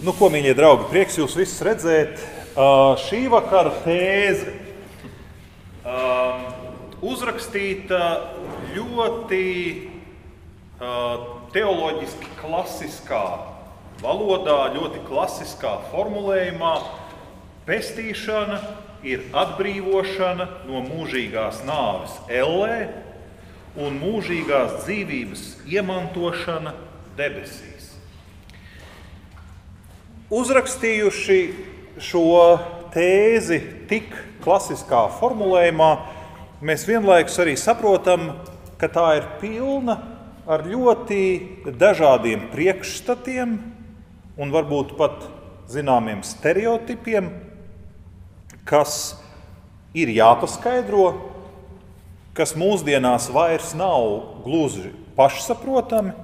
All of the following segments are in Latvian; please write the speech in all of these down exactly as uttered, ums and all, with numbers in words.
Nu, ko, mīļie draugi, prieks jūs visus redzēt. Uh, šī vakara tēze uh, uzrakstīta ļoti uh, teoloģiski klasiskā valodā, ļoti klasiskā formulējumā. Pestīšana ir atbrīvošana no mūžīgās nāves ellē un mūžīgās dzīvības iemantošana debesīs. Uzrakstījuši šo tēzi tik klasiskā formulējumā, mēs vienlaikus arī saprotam, ka tā ir pilna ar ļoti dažādiem priekšstatiem un varbūt pat zināmiem stereotipiem, kas ir jāpaskaidro, kas mūsdienās vairs nav gluži pašsaprotami,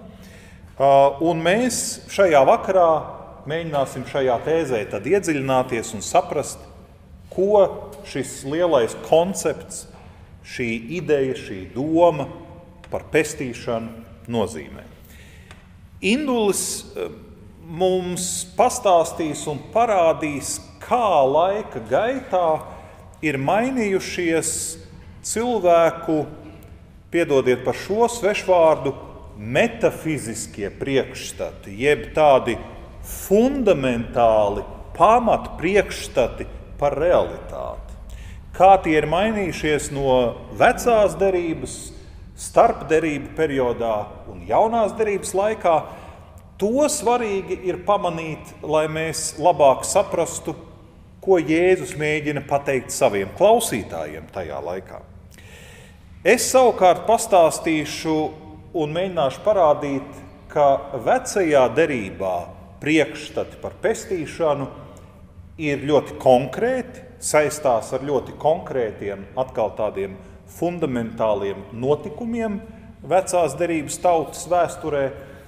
un mēs šajā vakarā mēģināsim šajā tēzē tad iedziļināties un saprast, ko šis lielais koncepts, šī ideja, šī doma par pestīšanu nozīmē. Indulis mums pastāstīs un parādīs, kā laika gaitā ir mainījušies cilvēku, piedodiet par šo svešvārdu, metafiziskie priekšstati, jeb tādi fundamentāli pamat priekšstati par realitāti. Kā tie ir mainījušies no vecās derības, starpderību periodā un jaunās derības laikā, to svarīgi ir pamanīt, lai mēs labāk saprastu, ko Jēzus mēģina pateikt saviem klausītājiem tajā laikā. Es savukārt pastāstīšu un mēģināšu parādīt, ka vecajā derībā priekšstati par pestīšanu ir ļoti konkrēti, saistās ar ļoti konkrētiem, atkal tādiem fundamentāliem notikumiem vecās derības tautas vēsturē,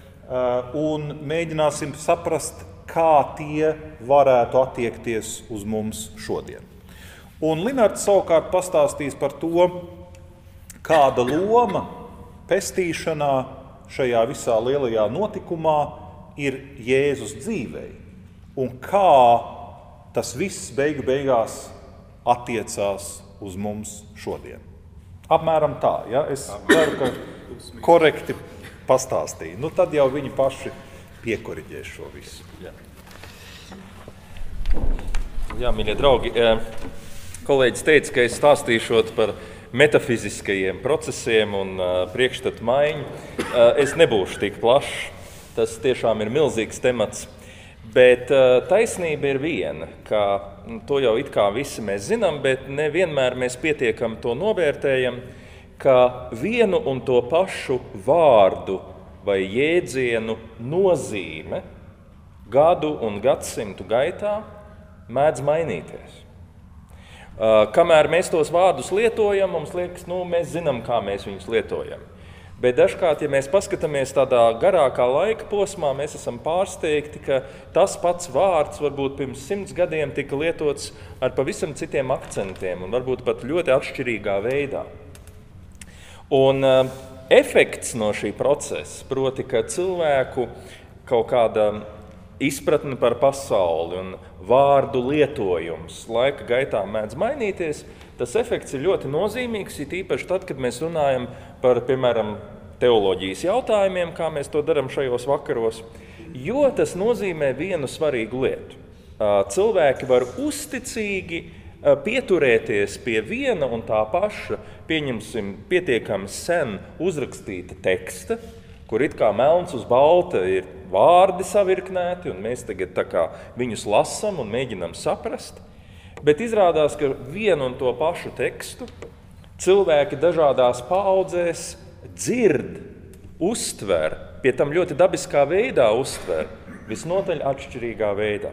un mēģināsim saprast, kā tie varētu attiekties uz mums šodien. Un Linards savukārt pastāstīs par to, kāda loma pestīšanā šajā visā lielajā notikumā ir Jēzus dzīvei, un kā tas viss beigu beigās attiecās uz mums šodien. Apmēram tā, ja? Es ceru, ka korekti pastāstīju. Nu, tad jau viņi paši piekoriģēs šo visu. Jā, Jā mīļie draugi, kolēģis teica, ka es stāstīšot par metafiziskajiem procesiem un priekšstatu maiņu. Es nebūšu tik plašs. Tas tiešām ir milzīgs temats, bet taisnība ir viena, ka to jau it kā visi mēs zinām, bet nevienmēr mēs pietiekami to novērtējam, ka vienu un to pašu vārdu vai jēdzienu nozīme gadu un gadsimtu gaitā mēdz mainīties. Kamēr mēs tos vārdus lietojam, mums liekas, nu, mēs zinām, kā mēs viņus lietojam. Bet dažkārt, ja mēs paskatāmies tādā garākā laika posmā, mēs esam pārsteigti, ka tas pats vārds varbūt pirms simts gadiem tika lietots ar pavisam citiem akcentiem un varbūt pat ļoti atšķirīgā veidā. Un uh, efekts no šī procesa, proti, ka cilvēku kaut kāda izpratne par pasauli un vārdu lietojums laika gaitā mēdz mainīties, tas efekts ir ļoti nozīmīgs, it īpaši tad, kad mēs runājam par, piemēram, teoloģijas jautājumiem, kā mēs to darām šajos vakaros, jo tas nozīmē vienu svarīgu lietu. Cilvēki var uzticīgi pieturēties pie viena un tā paša, pieņemsim, pietiekami sen uzrakstīta teksta, kur it kā melns uz balta ir vārdi savirknēti, un mēs tagad tā kā viņus lasam un mēģinam saprast, bet izrādās, ka vienu un to pašu tekstu cilvēki dažādās paaudzēs dzird, uztver, pie tam ļoti dabiskā veidā uztver, visnotaļ atšķirīgā veidā.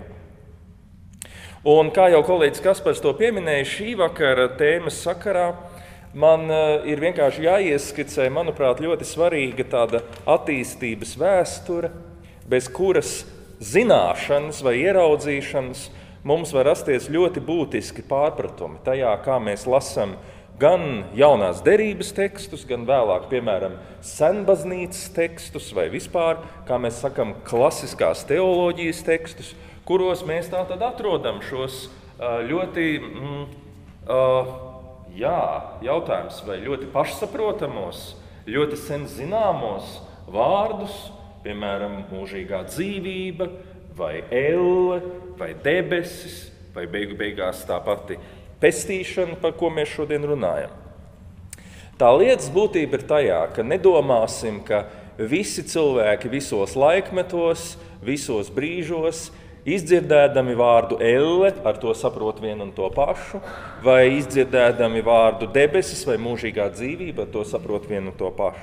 Un kā jau kolēģis Kaspars to pieminēja, šī vakara tēmas sakarā man ir vienkārši jāieskicē, manuprāt, ļoti svarīga tāda attīstības vēsture, bez kuras zināšanas vai ieraudzīšanas mums var rasties ļoti būtiski pārpratumi tajā, kā mēs lasam gan jaunās derības tekstus, gan vēlāk, piemēram, senbaznīcas tekstus vai vispār, kā mēs sakam, klasiskās teoloģijas tekstus, kuros mēs tātad atrodam šos ļoti, mm, uh, jā, jautājums, vai ļoti pašsaprotamos, ļoti sen zināmos vārdus, piemēram, mūžīgā dzīvība, vai elle, vai debesis, vai beigu beigās tā pati pestīšana, par ko mēs šodien runājam. Tā lietas būtība ir tajā, ka nedomāsim, ka visi cilvēki visos laikmetos, visos brīžos, izdzirdēdami vārdu elle, ar to saprot vienu un to pašu, vai izdzirdēdami vārdu debesis vai mūžīgā dzīvība, ar to saprot vienu un to pašu.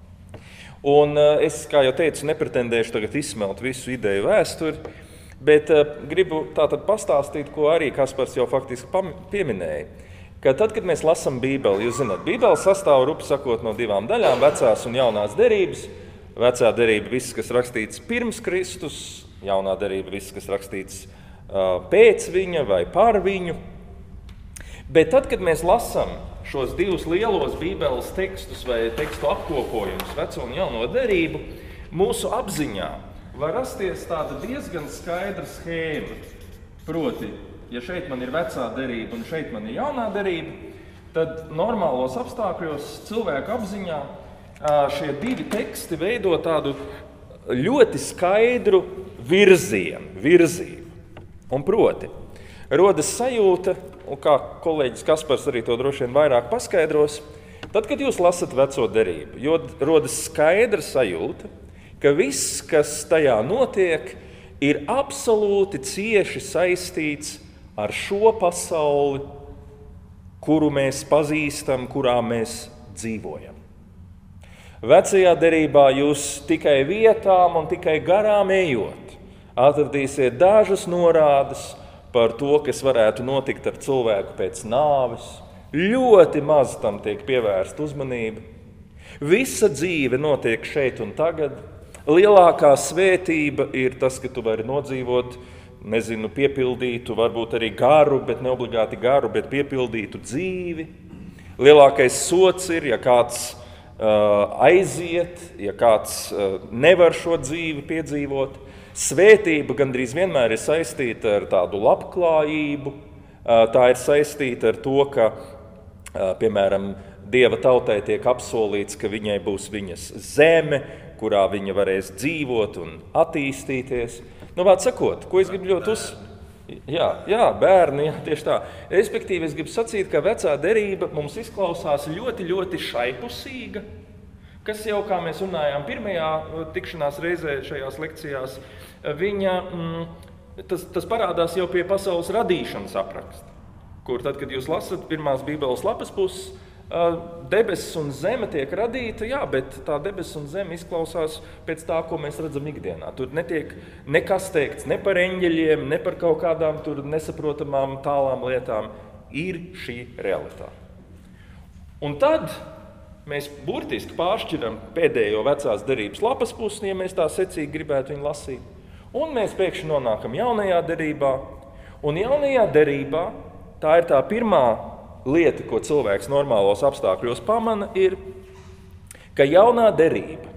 Un es, kā jau teicu, nepretendēšu tagad izsmelt visu ideju vēsturi, bet uh, gribu tātad pastāstīt, ko arī Kaspars jau faktiski pieminēja, ka tad, kad mēs lasām Bībeli, jūs zināt, Bībeli sastāv, rupi sakot, no divām daļām, vecās un jaunās derības. Vecā derība viss, kas rakstīts pirms Kristus, jaunā derība viss, kas rakstīts uh, pēc viņa vai par viņu. Bet tad, kad mēs lasām šos divus lielos Bībeles tekstus vai tekstu apkopojumus, veco un jauno derību, mūsu apziņā var rasties tāda diezgan skaidra schēma. Proti, ja šeit man ir vecā derība un šeit man ir jaunā derība, tad normālos apstākļos cilvēku apziņā šie divi teksti veido tādu ļoti skaidru virzienu, virzību. Un proti, rodas sajūta, un kā kolēģis Kaspars arī to droši vien vairāk paskaidros, tad, kad jūs lasat veco derību, jo rodas skaidra sajūta, ka viss, kas tajā notiek, ir absolūti cieši saistīts ar šo pasauli, kuru mēs pazīstam, kurā mēs dzīvojam. Vecajā derībā jūs tikai vietām un tikai garām ejot atradīsiet dažas norādes par to, kas varētu notikt ar cilvēku pēc nāves. Ļoti maz tam tiek pievērsta uzmanība. Visa dzīve notiek šeit un tagad. Lielākā svētība ir tas, ka tu vari nodzīvot, nezinu, piepildītu, varbūt arī garu, bet ne obligāti garu, bet piepildītu dzīvi. Lielākais sots ir, ja kāds uh, aiziet, ja kāds uh, nevar šo dzīvi piedzīvot. Svētība gandrīz vienmēr ir saistīta ar tādu labklājību. Uh, tā ir saistīta ar to, ka, uh, piemēram, Dieva tautai tiek apsolīts, ka viņai būs viņas zeme, kurā viņa varēs dzīvot un attīstīties. Nu, vārds sakot, ko es gribu ļoti uz... Jā, jā, bērni, jā, tieši tā. Respektīvi, es gribu sacīt, ka vecā derība mums izklausās ļoti, ļoti šaipusīga, kas jau, kā mēs runājām pirmajā tikšanās reizē šajās lekcijās, viņa, mm, tas, tas parādās jau pie pasaules radīšanas apraksta, kur tad, kad jūs lasat pirmās Bībeles lapas puses, debesis un zeme tiek radīta, jā, bet tā debesis un zeme izklausās pēc tā, ko mēs redzam ikdienā. Tur netiek nekas teikts ne par eņģeļiem, ne par kaut kādām tur nesaprotamām tālām lietām. Ir šī realitāte. Un tad mēs burtiski pāršķiram pēdējo vecās derības lapas pusi, ja mēs tā secīgi gribētu viņu lasīt. Un mēs pēkšņi nonākam jaunajā derībā. Un jaunajā derībā tā ir tā pirmā lieta, ko cilvēks normālos apstākļos pamana, ir, ka jaunā derība,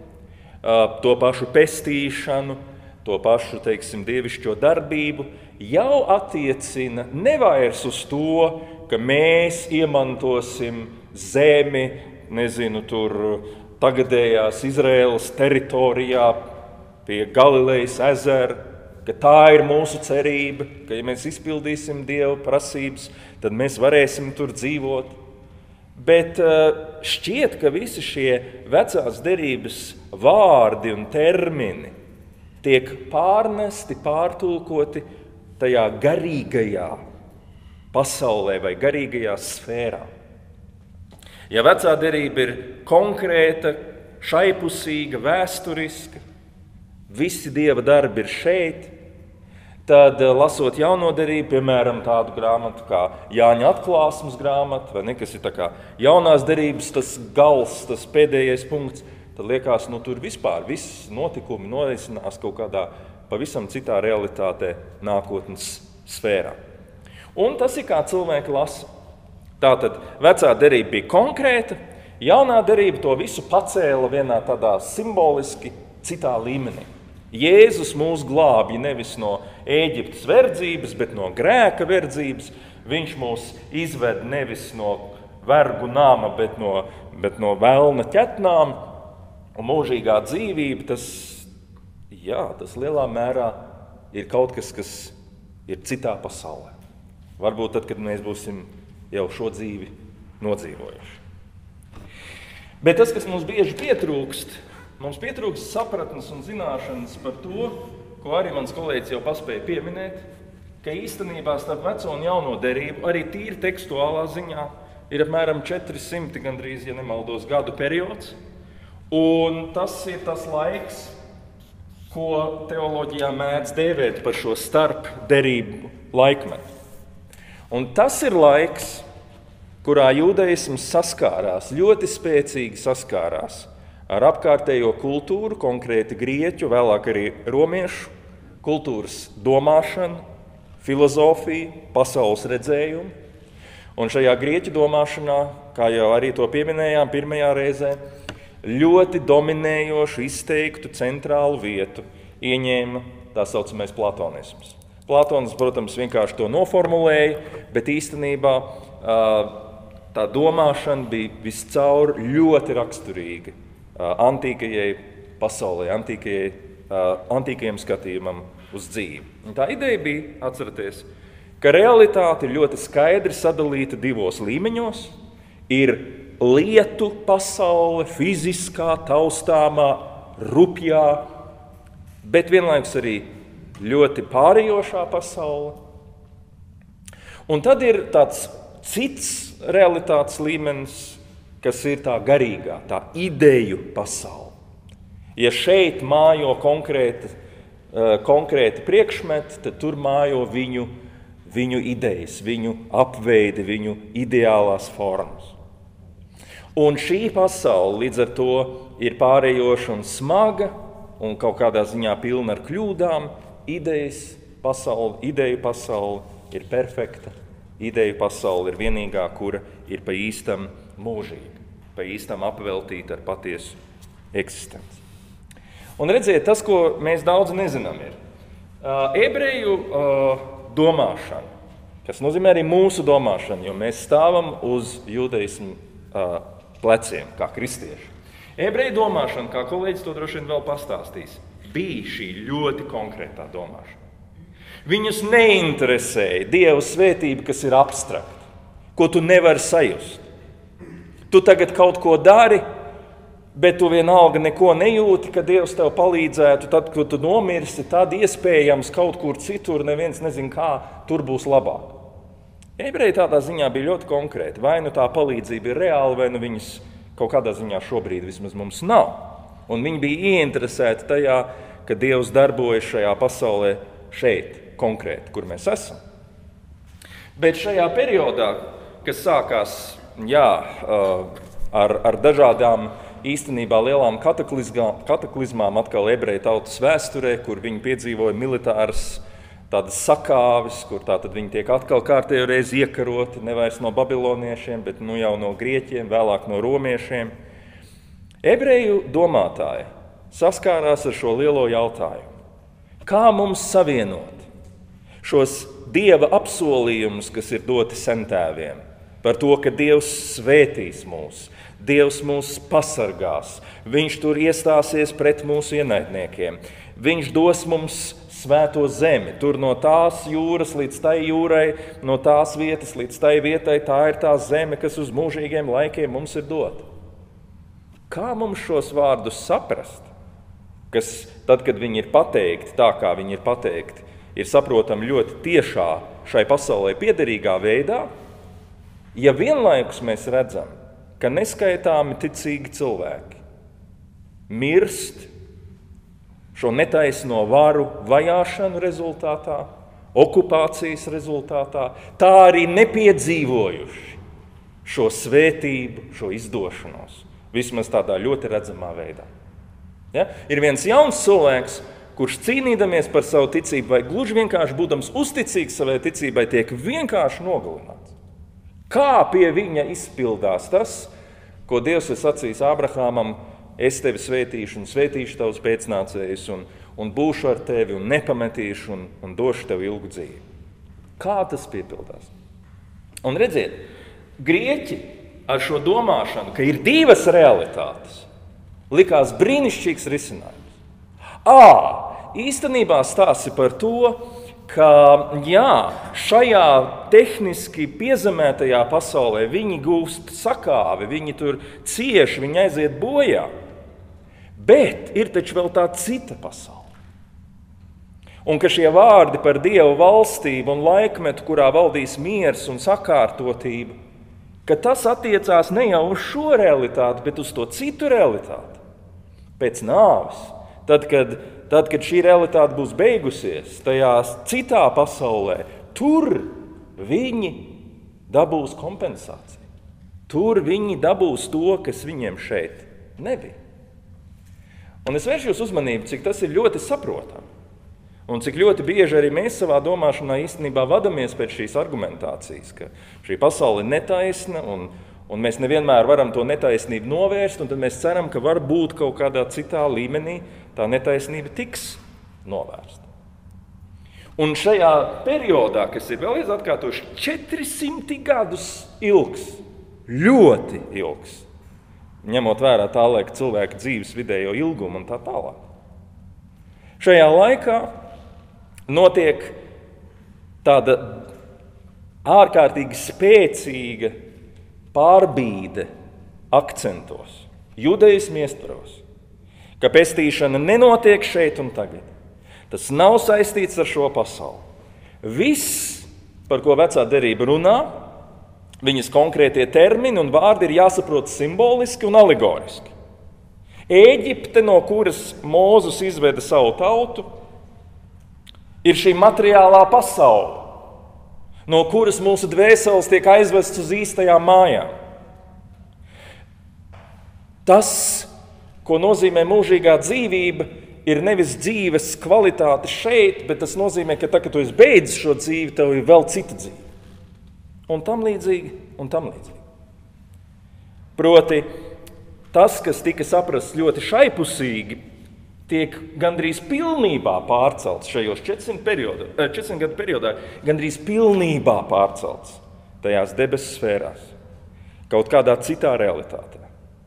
to pašu pestīšanu, to pašu, teiksim, dievišķo darbību, jau attiecina nevairs uz to, ka mēs iemantosim zemi, nezinu, tur tagadējās Izraēlas teritorijā pie Galilejas ezera, ka tā ir mūsu cerība, ka ja mēs izpildīsim Dieva prasības, tad mēs varēsim tur dzīvot. Bet šķiet, ka visi šie vecās derības vārdi un termini tiek pārnesti, pārtulkoti tajā garīgajā pasaulē vai garīgajā sfērā. Ja vecā derība ir konkrēta, šaipusīga, vēsturiska, visi Dieva darbi ir šeit, tad, lasot jauno derību, piemēram, tādu grāmatu kā Jāņa atklāsmes grāmata, vai ne, kas ir tā kā jaunās derības, tas gals, tas pēdējais punkts, tad liekas, nu tur vispār viss notikumi norisinās kaut kādā pavisam citā realitātē nākotnes sfērā. Un tas ir kā cilvēki lasa. Tātad vecā derība bija konkrēta, jaunā derība to visu pacēla vienā tādā simboliski citā līmenī. Jēzus mūs glābj nevis no Ēģiptes verdzības, bet no grēka verdzības. Viņš mūs izved nevis no vergu nama, bet no, bet no velna ķetnām. Un mūžīgā dzīvība, tas, jā, tas lielā mērā ir kaut kas, kas ir citā pasaulē. Varbūt tad, kad mēs būsim jau šo dzīvi nodzīvojuši. Bet tas, kas mums bieži pietrūkst, mums pietrūkst sapratnes un zināšanas par to, ko arī mans kolēģis jau paspēja pieminēt, ka īstenībā starp veco un jauno derību, arī tīri tekstuālā ziņā, ir apmēram četri simti gandrīz, ja nemaldos, gadu periods. Un tas ir tas laiks, ko teoloģijā mēdz dēvēt par šo starp derību laikmetu. Un tas ir laiks, kurā jūdaisms saskārās, ļoti spēcīgi saskārās ar apkārtējo kultūru, konkrēti grieķu, vēlāk arī romiešu kultūras domāšanu, filozofiju, pasaules redzējumu. Un šajā grieķu domāšanā, kā jau arī to pieminējām pirmajā reizē, ļoti dominējošu, izteiktu centrālu vietu ieņēma tā saucamais platonisms. Platons, protams, vienkārši to noformulēja, bet īstenībā tā domāšana bija viscaur ļoti raksturīga antīkajai pasaulē, antīkajai, antīkajam skatījumam uz dzīvi. Un tā ideja bija, atceraties, ka realitāte ir ļoti skaidri sadalīta divos līmeņos. Ir lietu pasaule, fiziskā, taustāmā, rupjā, bet vienlaikus arī ļoti pārējošā pasaule. Un tad ir tāds cits realitātes līmenis, kas ir tā garīgā, tā ideju pasaule. Ja šeit mājo konkrēti, konkrēti priekšmeti, tad tur mājo viņu, viņu idejas, viņu apveidi, viņu ideālās formas. Un šī pasaule līdz ar to ir pārējoša un smaga un kaut kādā ziņā pilna ar kļūdām. Idejas pasaule, ideju pasaule ir perfekta. Ideju pasaule ir vienīgā, kura ir pa īstam mūžīga, pa īstam apveltīta ar patiesu eksistenci. Un redziet, tas, ko mēs daudz nezinām, ir uh, ebreju uh, domāšana, kas nozīmē arī mūsu domāšanu, jo mēs stāvam uz judaismu uh, pleciem, kā kristieši. Ebreju domāšana, kā kolēģis to droši vien vēl pastāstīs, bija šī ļoti konkrētā domāšana. Viņus neinteresēja Dieva svētība, kas ir abstrakta, ko tu nevari sajust. Tu tagad kaut ko dari, bet tu vienalga neko nejūti, ka Dievs tev palīdzētu, tad, kad tu nomirsi, tad iespējams kaut kur citur, neviens nezin kā, tur būs labāk. Ebreji tādā ziņā bija ļoti konkrēti. Vai nu tā palīdzība ir reāla, vai nu viņas kaut kādā ziņā šobrīd vismaz mums nav. Un viņi bija ieinteresēti tajā, ka Dievs darbojas šajā pasaulē šeit, konkrēti, kur mēs esam. Bet šajā periodā, kas sākās jā, ar, ar dažādām īstenībā lielām kataklizmām atkal ebreju tautas vēsturē, kur viņi piedzīvoja militāras tādas sakāves, kur tātad viņi tiek atkal kārtējo reizi iekaroti, ne vairs no babiloniešiem, bet nu jau no grieķiem, vēlāk no romiešiem. Ebreju domātāji saskārās ar šo lielo jautājumu. Kā mums savienot šos Dieva apsolījumus, kas ir doti sentēviem, par to, ka Dievs svētīs mūs, Dievs mūs pasargās, Viņš tur iestāsies pret mūsu ienaidniekiem, Viņš dos mums svēto zemi, tur no tās jūras līdz tai jūrai, no tās vietas līdz tai vietai, tā ir tā zeme, kas uz mūžīgiem laikiem mums ir dota. Kā mums šos vārdus saprast, kas tad, kad viņi ir pateikti tā, kā viņi ir pateikti, ir saprotami ļoti tiešā šai pasaulē piederīgā veidā, ja vienlaikus mēs redzam, ka neskaitāmi ticīgi cilvēki mirst šo netaisno varu vajāšanu rezultātā, okupācijas rezultātā, tā arī nepiedzīvojuši šo svētību, šo izdošanos, vismaz tādā ļoti redzamā veidā. Ja? Ir viens jauns cilvēks, kurš cīnīdamies par savu ticību vai gluži vienkārši būdams uzticīgs savai ticībai, tiek vienkārši nogalināts. Kā pie viņa izpildās tas, ko Dievs ir sacījis Ābrahāmam, es tevi svētīšu un svētīšu tavus pēcnācējus un, un būšu ar tevi un nepametīšu un, un došu tev ilgu dzīvi. Kā tas piepildās? Un redziet, grieķi ar šo domāšanu, ka ir divas realitātes, likās brīnišķīgs risinājums. Ā, īstenībā stāsti par to, ka jā, šajā tehniski piezemētajā pasaulē viņi gūst sakāvi, viņi tur cieši, viņi aiziet bojā. Bet ir taču vēl tā cita pasaule. Un ka šie vārdi par Dievu valstību un laikmetu, kurā valdīs miers un sakārtotība, ka tas attiecās ne jau uz šo realitāti, bet uz to citu realitāti. Pēc nāves, tad, kad, tad, kad šī realitāte būs beigusies, tajā citā pasaulē, tur viņi dabūs kompensāciju. Tur viņi dabūs to, kas viņiem šeit nebija. Un es vēršu jūs uzmanību, cik tas ir ļoti saprotami. Un cik ļoti bieži arī mēs savā domāšanā īstenībā vadamies pēc šīs argumentācijas, ka šī pasaule ir netaisna un, un mēs nevienmēr varam to netaisnību novērst, un tad mēs ceram, ka varbūt kaut kādā citā līmenī tā netaisnība tiks novērsta. Un šajā periodā, kas ir vēlreiz atkārtoši četri simti gadus ilgs, ļoti ilgs, ņemot vērā tā laika cilvēka dzīves vidējo ilgumu un tā tālāk. Šajā laikā notiek tāda ārkārtīgi spēcīga pārbīde akcentos, judaismu iestvaros, ka pestīšana nenotiek šeit un tagad. Tas nav saistīts ar šo pasauli. Viss, par ko vecā derība runā, viņas konkrētie termini un vārdi ir jāsaprot simboliski un alegoriski. Ēģipte, no kuras Mūzes izveda savu tautu, ir šī materiālā pasaule, no kuras mūsu dvēseles tiek aizvests uz īstajām mājām. Tas, ko nozīmē mūžīgā dzīvība, ir nevis dzīves kvalitāte šeit, bet tas nozīmē, ka tā, kad tu esi beidzis šo dzīvi, tev ir vēl cita dzīve. Un tam līdzīgi, un tam līdzīgi. Proti, tas, kas tika saprasts ļoti šaipusīgi, tiek gandrīz pilnībā pārcelts šajos četrsimt gadu periodā, gandrīz pilnībā pārcelts tajās debesu sfērās, kaut kādā citā realitātē.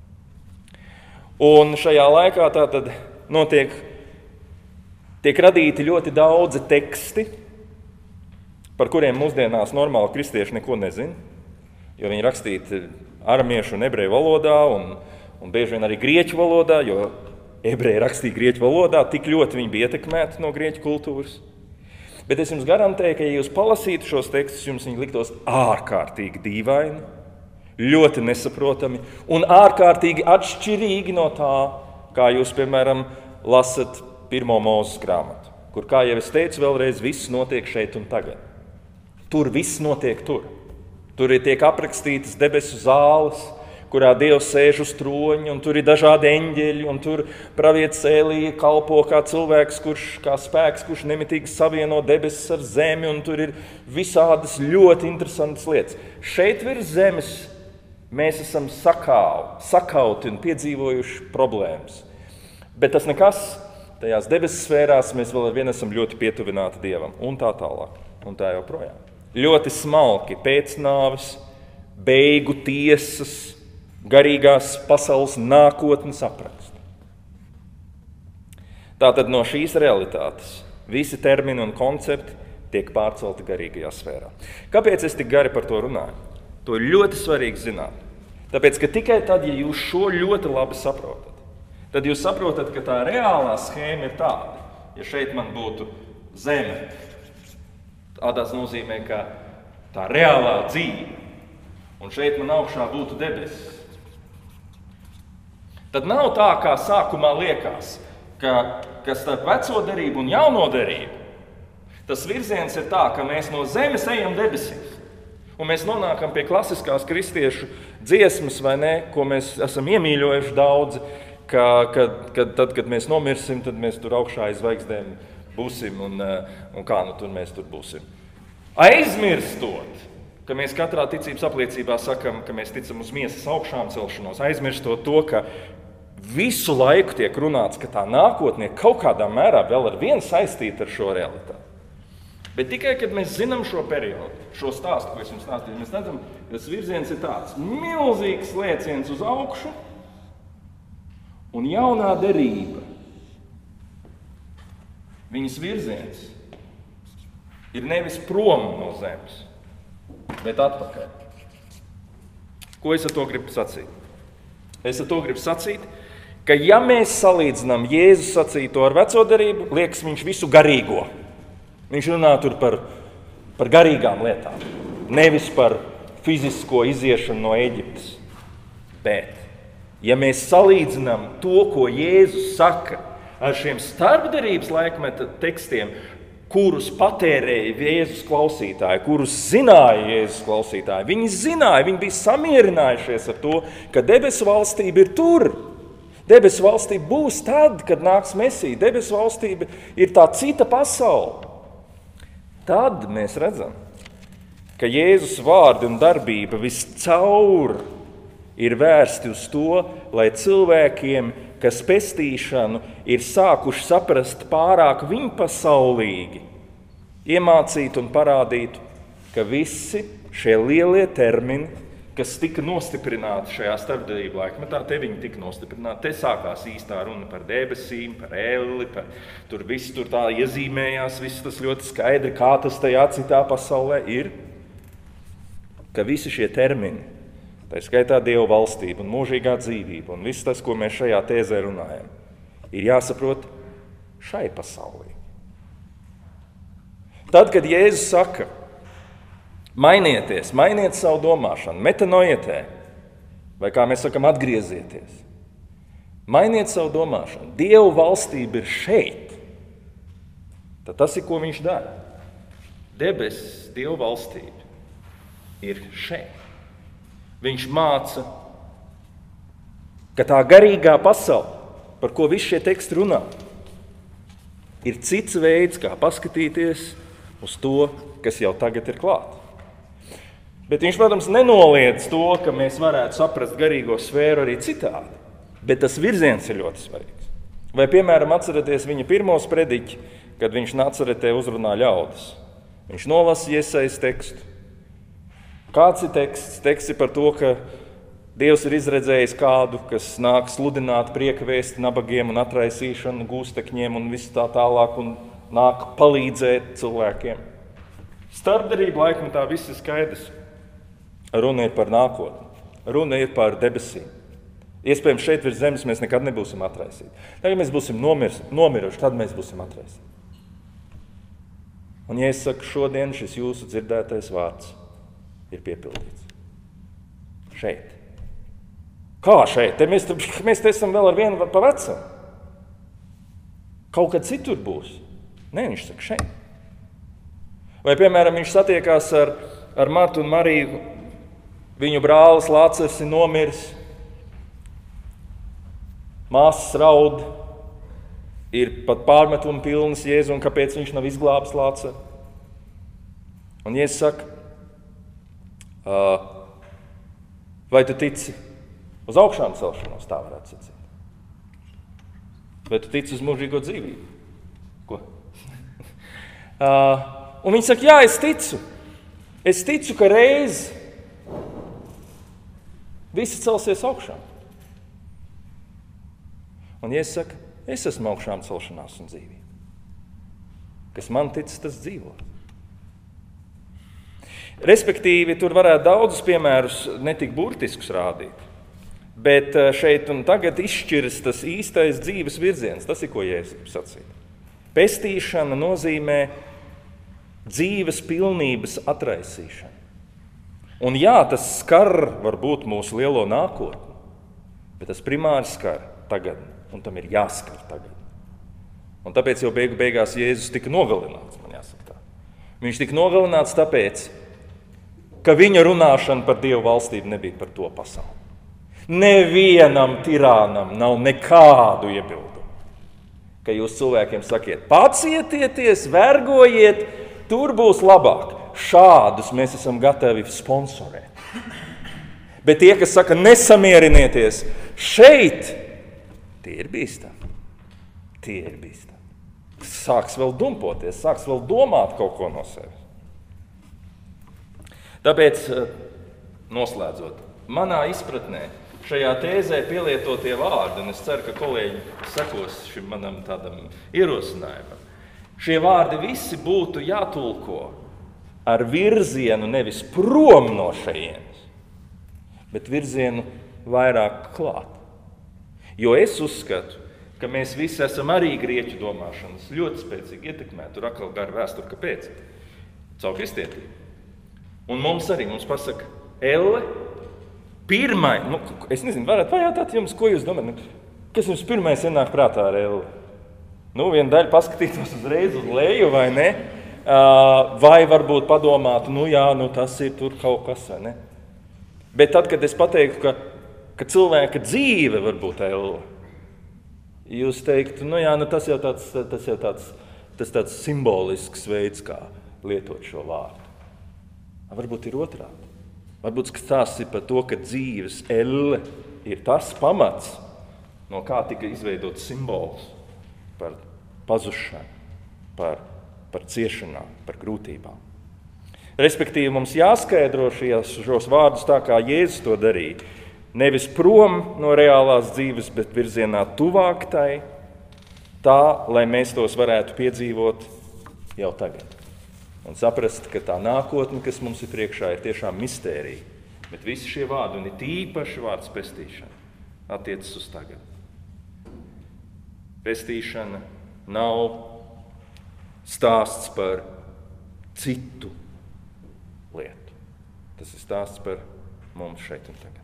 Un šajā laikā tātad notiek, tiek radīti ļoti daudzi teksti, par kuriem mūsdienās normāli kristieši neko nezina, jo viņi rakstīti aramiešu un ebreju valodā un, un bieži vien arī grieķu valodā, jo ebreji rakstīja grieķu valodā, tik ļoti viņi bija ietekmēti no grieķu kultūras. Bet es jums garantēju, ka, ja jūs palasītu šos tekstus, jums viņi liktos ārkārtīgi dīvaini, ļoti nesaprotami un ārkārtīgi atšķirīgi no tā, kā jūs, piemēram, lasat pirmo Mūzes grāmatu, kur, kā jau es teicu vēlreiz, viss notiek šeit un tagad. Tur viss notiek tur. Tur ir tiek aprakstītas debesu zāles, kurā Dievs sēž uz troņa, un tur ir dažādi eņģeļi, un tur pravietis Ēlija kalpo kā cilvēks, kurš, kā spēks, kurš nemitīgi savieno debesis ar zemi, un tur ir visādas ļoti interesantas lietas. Šeit virs zemes mēs esam sakau, sakauti un piedzīvojuši problēmas. Bet tas nekas, tajās debesu sfērās mēs vēl ar vienu esam ļoti pietuvināti Dievam, un tā tālāk, un tā joprojām. Ļoti smalki pēc nāves, beigu tiesas, garīgās pasaules nākotnes apraksti. Tātad no šīs realitātes visi termini un koncepti tiek pārcelti garīgajā sfērā. Kāpēc es tik gari par to runāju? To ir ļoti svarīgi zināt. Tāpēc, ka tikai tad, ja jūs šo ļoti labi saprotat, tad jūs saprotat, ka tā reālā schēma ir tāda. Ja šeit man būtu zeme, tādās nozīmē, ka tā reālā dzīve, un šeit man augšā būtu debesis, tad nav tā, kā sākumā liekas, ka, ka starp veco derību un jauno derību tas virziens ir tā, ka mēs no zemes ejam debesīs. Un mēs nonākam pie klasiskās kristiešu dziesmas, vai ne, ko mēs esam iemīļojuši daudzi, ka, kad, kad, tad, kad mēs nomirsim, tad mēs tur augšā aiz zvaigznēm būsim un, un kā nu tur mēs tur būsim. Aizmirstot, ka mēs katrā ticības apliecībā sakam, ka mēs ticam uz miesas augšām celšanos, aizmirstot to, ka visu laiku tiek runāts, ka tā nākotnē kaut kādā mērā vēl ar vienu saistīta ar šo realitāti. Bet tikai, kad mēs zinām šo periodu, šo stāstu, ko es jums stāstīju, mēs redzam, ka tas virziens ir tāds milzīgs lēciens uz augšu un jaunā derība. Viņas virziens ir nevis prom no zemes, bet atpakaļ. Ko es ar to gribu sacīt? Es ar to gribu sacīt, ka ja mēs salīdzinām Jēzus sacīto ar veco derību, liekas viņš visu garīgo. Viņš runā tur par, par garīgām lietām, nevis par fizisko iziešanu no Eģiptes. Bet, ja mēs salīdzinām to, ko Jēzus saka ar šiem starpderības laikmeta tekstiem, kurus patērēja Jēzus klausītāji, kurus zināja Jēzus klausītāji, viņi zināja, viņi bija samierinājušies ar to, ka debesu valstība ir tur. Debesu valstība būs tad, kad nāks Mesija. Debesu valstība ir tā cita pasaule. Tad mēs redzam, ka Jēzus vārdi un darbība viscaur ir vērsti uz to, lai cilvēkiem, kas pestīšanu ir sākuši saprast pārāk viņpasaulīgi, iemācītu un parādītu, ka visi šie lielie termini, kas tika nostiprināti šajā starpderību laikmetā, te viņi tika nostiprināti. Te sākās īstā runa par debesīm, par elli, par tur viss tur tā iezīmējās, viss tas ļoti skaidri, kā tas tajā citā pasaulē ir, ka visi šie termini, tā skaitā Dieva valstība un mūžīgā dzīvība un viss tas, ko mēs šajā tēzē runājam, ir jāsaprot šai pasaulē. Tad, kad Jēzus saka, mainieties, mainiet savu domāšanu, metanoietē, vai kā mēs sakam, atgriezieties. Mainiet savu domāšanu. Dieva valstība ir šeit. Tad tas ir, ko viņš dara. Debesis, Dieva valstība ir šeit. Viņš māca, ka tā garīgā pasaule, par ko visi šie teksti runā, ir cits veids, kā paskatīties uz to, kas jau tagad ir klāt. Bet viņš, protams, nenoliedz to, ka mēs varētu saprast garīgo sfēru arī citādi. Bet tas virziens ir ļoti svarīgs. Vai, piemēram, atceraties viņa pirmo sprediķi, kad viņš Nacaretē uzrunā ļaudis. Viņš nolasa Jesajas tekstu. Kāds ir teksts? Teksts ir par to, ka Dievs ir izredzējis kādu, kas nāk sludināt prieka vēsti nabagiem un atraisīšanu gūstekņiem un viss tā tālāk un nāk palīdzēt cilvēkiem. Starpderību laikmetā viss ir skaidrs. Runa ir par nākotni. Runa ir par debesīm. Iespējams, šeit virs zemes mēs nekad nebūsim atraisīti. Tagad mēs būsim nomirs, nomiruši, tad mēs būsim atraisīti. Un, ja es saku, šodien šis jūsu dzirdētais vārds ir piepildīts. Šeit. Kā šeit? Te mēs, mēs te esam vēl ar vienu pa vecam. Kaut kad citur būs. Nē, viņš saka šeit. Vai, piemēram, viņš satiekās ar, ar Martu un Mariju, viņu brālis Lācars ir nomiris, māsas raud, ir pat pārmetumu pilnas Jēzu, un kāpēc viņš nav izglābis Lācaru. Un Jēzus saka, vai tu tici uz augšām celšanos, tā varētu sacīt? Vai tu tici uz mūžīgo dzīvību? Ko? Un viņi saka, jā, es ticu. Es ticu, ka reiz visi celsies augšā. Un Jēzus saka, es esmu augšām celšanās un dzīvība. Kas man tic, tas dzīvo. Respektīvi, tur varētu daudzus piemērus netik burtiskus rādīt. Bet šeit un tagad izšķiras tas īstais dzīves virziens. Tas ir, ko Jēzus grib sacīt. Pestīšana nozīmē dzīves pilnības atraisīšanu. Un jā, tas skar varbūt mūsu lielo nākotni, bet tas primāri skar tagad, un tam ir jāskar tagad. Un tāpēc jau beigu beigās Jēzus tika nogalināts, man jāsaka tā. Viņš tika nogalināts tāpēc, ka viņa runāšana par Dievu valstību nebija par to pasauli. Nevienam tirānam nav nekādu iebildumu, ka jūs cilvēkiem sakiet, pacietieties, vergojiet, tur būs labāk. šādus mēs esam gatavi sponsorēt. Bet tie, kas saka, nesamierinieties, šeit, tie ir bīstami. Tie ir bīstami. Sāks vēl dumpoties, sāks vēl domāt kaut ko no sevis. Tāpēc, noslēdzot, manā izpratnē, šajā tēzē pielietotie vārdi, un es ceru, ka kolēģi sekos šim manam tādam ierosinājumam, šie vārdi visi būtu jātulko ar virzienu nevis prom no šejienes, bet virzienu vairāk klāt. Jo es uzskatu, ka mēs visi esam arī grieķu domāšanas ļoti spēcīgi ietekmēti, tur atkal gara vēsture, kāpēc? Caur kristietību. Un mums arī, mums pasaka, Elle, pirmai, nu, es nezinu, varat pajautāt jums, ko jūs domājat, kas jums pirmais ienāk prātā ar Elle? Nu, viena daļa paskatītos uzreiz uz leju, vai ne? Vai varbūt padomātu, nu jā, nu tas ir tur kaut kas, vai ne? Bet tad, kad es pateiktu, ka, ka cilvēka dzīve var būt Elle, jūs teiktu, nu jā, nu tas jau tāds, tas jau tāds, tas tāds simbolisks veids, kā lietot šo vārdu. Varbūt ir otrādi. Varbūt stāsts ir par to, ka dzīves Elle ir tas pamats, no kā tika izveidots simbols par pazušanu, par, par ciešanām, par grūtībām. Respektīvi, mums jāskaidro šies, šos vārdus tā, kā Jēzus to darīja. Nevis prom no reālās dzīves, bet virzienā tuvāk tai, tā, lai mēs tos varētu piedzīvot jau tagad. Un saprast, ka tā nākotne, kas mums ir priekšā, ir tiešām mistērija. Bet visi šie vārdi, un ir tīpaši vārds pestīšana, attiecas uz tagad. Pestīšana nav stāsts par citu lietu. Tas ir stāsts par mums šeit un tagad.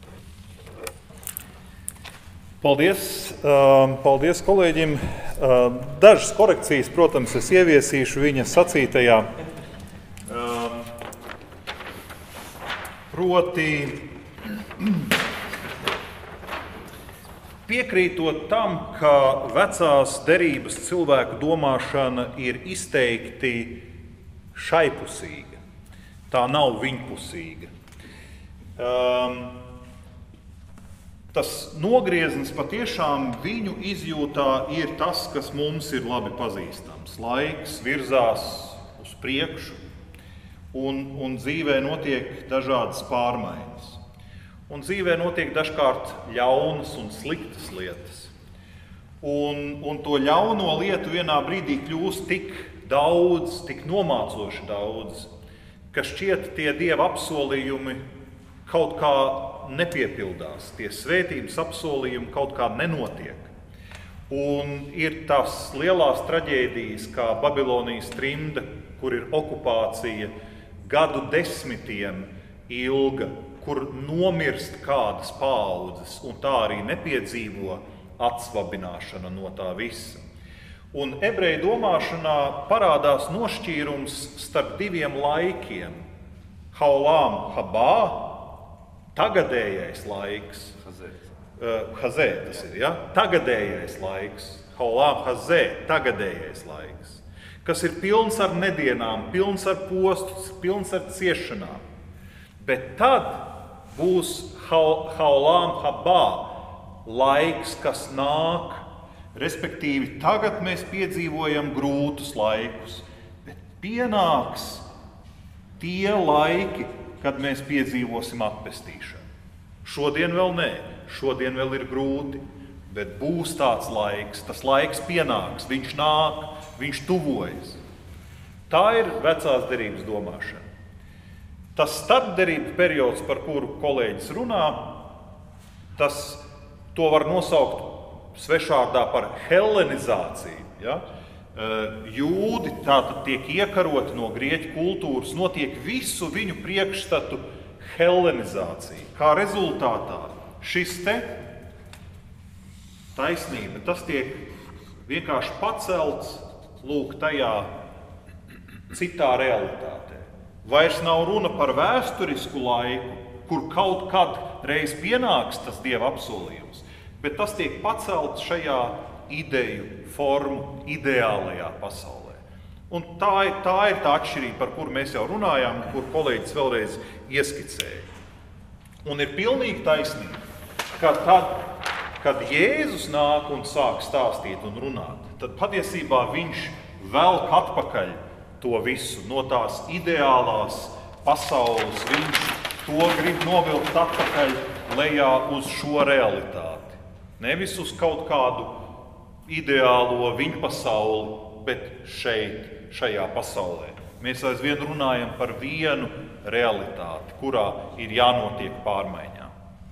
Paldies, paldies kolēģim. Dažas korekcijas, protams, es ieviesīšu viņa sacītajā. Proti, piekrītot tam, ka vecās derības cilvēku domāšana ir izteikti šaipusīga. Tā nav viņpusīga. Um, Tas nogrieznis patiešām viņu izjūtā ir tas, kas mums ir labi pazīstams. Laiks virzās uz priekšu, un, un dzīvē notiek dažādas pārmaiņas. Un dzīvē notiek dažkārt ļaunas un sliktas lietas. Un, un to ļauno lietu vienā brīdī kļūst tik daudz, tik nomācoši daudz, ka šķiet tie Dieva apsolījumi kaut kā nepiepildās, tie svētības apsolījumi kaut kā nenotiek. Un ir tās lielās traģēdijas, kā Babilonijas trimda, kur ir okupācija gadu desmitiem ilga, kur nomirst kādas paaudzes, un tā arī nepiedzīvo atsvabināšana no tā visa. Un ebreju domāšanā parādās nošķīrums starp diviem laikiem. Haolam habā, tagadējais laiks, hazē tas ir, ja? Tagadējais laiks, haolam hazē, tagadējais laiks, kas ir pilns ar nedienām, pilns ar postu, pilns ar ciešanām. Bet tad būs haolam habā, laiks, kas nāk, respektīvi tagad mēs piedzīvojam grūtus laikus, bet pienāks tie laiki, kad mēs piedzīvosim atpestīšanu. Šodien vēl nē, šodien vēl ir grūti, bet būs tāds laiks, tas laiks pienāks, viņš nāk, viņš tuvojas. Tā ir vecās derības domāšana. Tas starpderību periods, par kuru kolēģis runā, tas, to var nosaukt svešvārdā par hellenizāciju. Ja? Jūdi tātad tiek iekaroti no grieķu kultūras, notiek visu viņu priekšstatu hellenizācija. Kā rezultātā šis te taisnība, tas tiek vienkārši pacelts lūk tajā citā realitātē. Vairs nav runa par vēsturisku laiku, kur kaut kad reiz pienāks tas Dieva apsolījums, bet tas tiek pacelts šajā ideju formu ideālajā pasaulē. Un tā, tā ir tā atšķirība, par kuru mēs jau runājām, kur kolēģis vēlreiz ieskicēja. Un ir pilnīgi taisnība, ka tad, kad Jēzus nāk un sāk stāstīt un runāt, tad patiesībā viņš velk atpakaļ to visu no tās ideālās pasaules. Viņš to grib novilkt atpakaļ lejā uz šo realitāti. Nevis uz kaut kādu ideālo viņa pasauli, bet šeit, šajā pasaulē. Mēs aizvien runājam par vienu realitāti, kurā ir jānotiek pārmaiņām.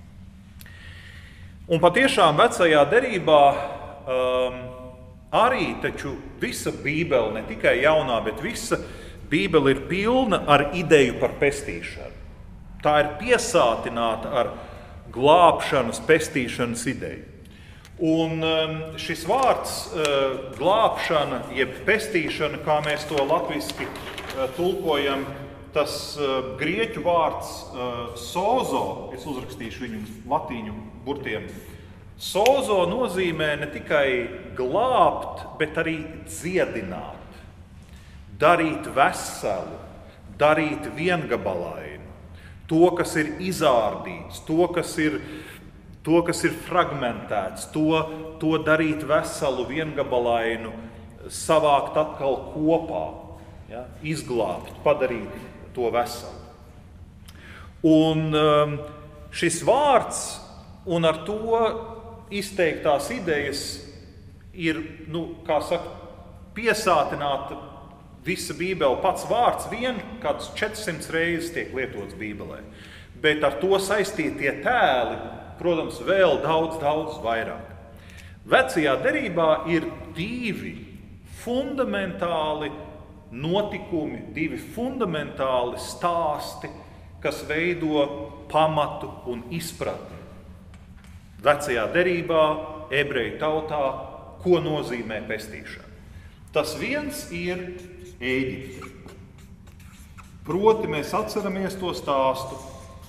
Un patiešām vecajā derībā um, arī taču visa Bībele, ne tikai jaunā, bet visa Bībele ir pilna ar ideju par pestīšanu. Tā ir piesātināta ar glābšanas, pestīšanas ideju. Un šis vārds glābšana, jeb pestīšana, kā mēs to latviski tulkojam, tas grieķu vārds sozo, es uzrakstīšu viņu latīņu burtiem, sozo nozīmē ne tikai glābt, bet arī dziedināt, darīt veselu, darīt viengabalainu, to, kas ir izārdīts, to, kas ir To, kas ir fragmentēts, to, to darīt veselu, viengabalainu, savākt atkal kopā, ja? Izglābt, padarīt to veselu. Un um, šis vārds un ar to izteiktās idejas ir, nu, kā saka, piesātināta visa Bībele. Pats vārds vien kāds četrsimt reizes tiek lietots Bībelē, bet ar to saistītie tēli, protams, vēl daudz, daudz vairāk. Vecajā derībā ir divi fundamentāli notikumi, divi fundamentāli stāsti, kas veido pamatu un izpratni. Vecajā derībā, ebreju tautā, ko nozīmē pestīšana. Tas viens ir Ēģipte. Proti mēs atceramies to stāstu.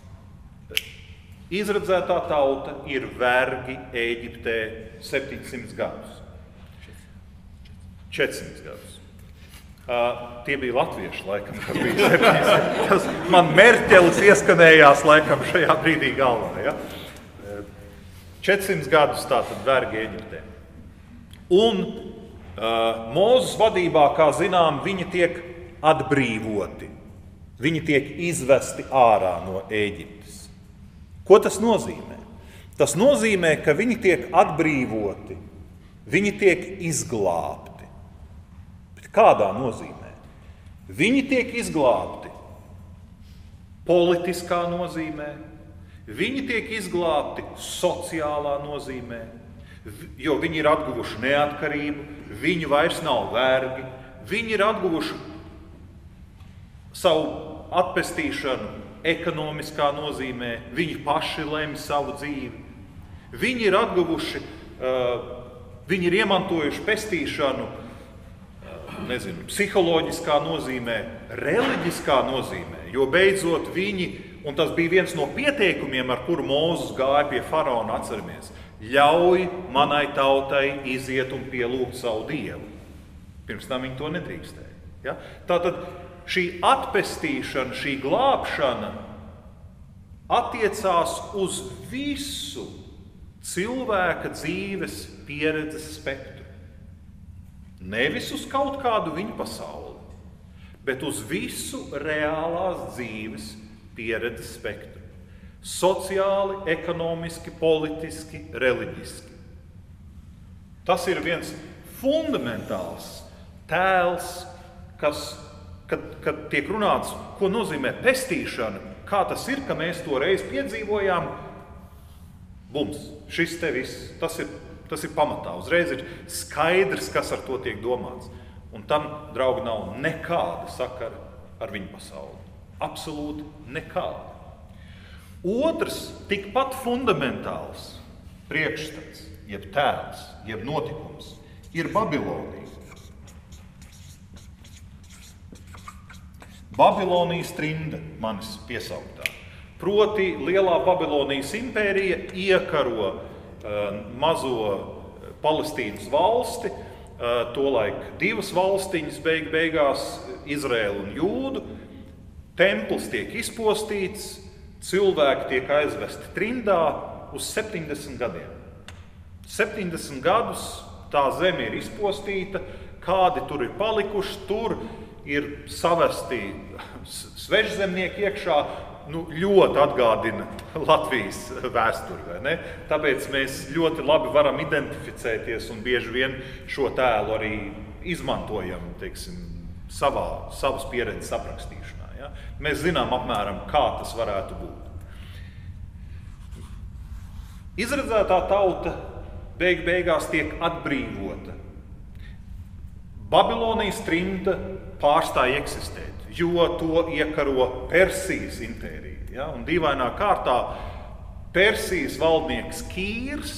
Izredzētā tauta ir vergi Ēģiptē septiņsimt gadus. četrsimt gadus. Uh, tie bija latvieši, laikam, kad bija septiņsimt. Tas man Merķelis ieskanējās, laikam, šajā brīdī galvā. Ja? četrsimt gadus tātad vergi Ēģiptē. Un uh, Mūzes vadībā, kā zinām, viņi tiek atbrīvoti. Viņi tiek izvesti ārā no Ēģiptes. Ko tas nozīmē? Tas nozīmē, ka viņi tiek atbrīvoti, viņi tiek izglābti. Bet kādā nozīmē? Viņi tiek izglābti politiskā nozīmē, viņi tiek izglābti sociālā nozīmē, jo viņi ir atguvuši neatkarību, viņi vairs nav vergi, viņi ir atguvuši savu atpestīšanu ekonomiskā nozīmē, viņi paši lemj savu dzīvi. Viņi ir atguvuši, uh, viņi ir iemantojuši pestīšanu, uh, nezinu, psiholoģiskā nozīmē, reliģiskā nozīmē, jo beidzot viņi, un tas bija viens no pieteikumiem, ar kuru Mūzes gāja pie faraona, atceramies, ļauj manai tautai iziet un pielūgt savu dievu. Pirms tam viņi to nedrīkstēja. Ja? Tātad šī atpestīšana, šī glābšana attiecās uz visu cilvēka dzīves pieredzes spektru. Nevis uz kaut kādu viņa pasauli, bet uz visu reālās dzīves pieredzes spektru. Sociāli, ekonomiski, politiski, reliģiski. Tas ir viens fundamentāls tēls, kas Kad, kad tiek runāts, ko nozīmē pestīšana, kā tas ir, ka mēs to reiz piedzīvojām, bums, šis te viss, tas ir, tas ir pamatā. Uzreiz ir skaidrs, kas ar to tiek domāts. Un tam, draugi, nav nekāda sakara ar viņu pasauli. Absolūti nekāda. Otrs, tikpat fundamentāls priekšstats, jeb tēls, jeb notikums, ir Babilonija. Babilonijas trimde, manis piesauktā. Proti, lielā Babilonijas impērija iekaro uh, mazo Palestīnas valsti, tolaik divas valstiņas beig beigās, Izraēlu un Jūdu. Templis tiek izpostīts, cilvēki tiek aizvesti trimdā uz septiņdesmit gadiem. septiņdesmit gadus tā zeme ir izpostīta, kādi tur ir palikuši, tur ir savesti svežzemnieki iekšā, nu, ļoti atgādina Latvijas vēsturi, vai ne? Tāpēc mēs ļoti labi varam identificēties un bieži vien šo tēlu arī izmantojam, teiksim, savā, savas pieredzes aprakstīšanā. Ja? Mēs zinām apmēram, kā tas varētu būt. Izredzētā tauta beig beigās tiek atbrīvota. Babilonijas trimda pārstāja eksistēt, jo to iekaro Persijas impērija. Ja? Un dīvainā kārtā Persijas valdnieks Kīrs,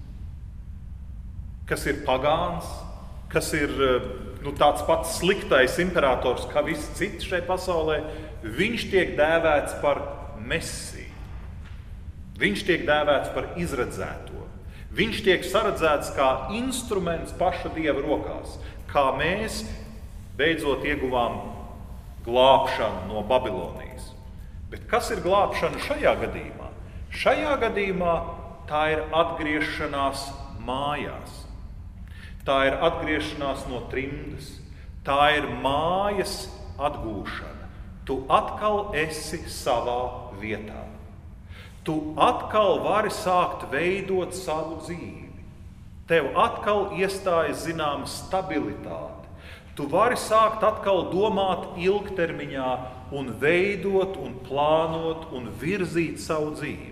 kas ir pagāns, kas ir nu, tāds pats sliktais imperators kā visi citi šai pasaulē, viņš tiek dēvēts par Mesiju. Viņš tiek dēvēts par izredzēto. Viņš tiek saredzēts kā instruments paša Dieva rokās, kā mēs beidzot ieguvām glābšanu no Babilonijas. Bet kas ir glābšana šajā gadījumā? Šajā gadījumā tā ir atgriešanās mājās. Tā ir atgriešanās no trimdas. Tā ir mājas atgūšana. Tu atkal esi savā vietā. Tu atkal vari sākt veidot savu dzīvi. Tev atkal iestājas zināma stabilitāte. Tu vari sākt atkal domāt ilgtermiņā un veidot un plānot un virzīt savu dzīvi.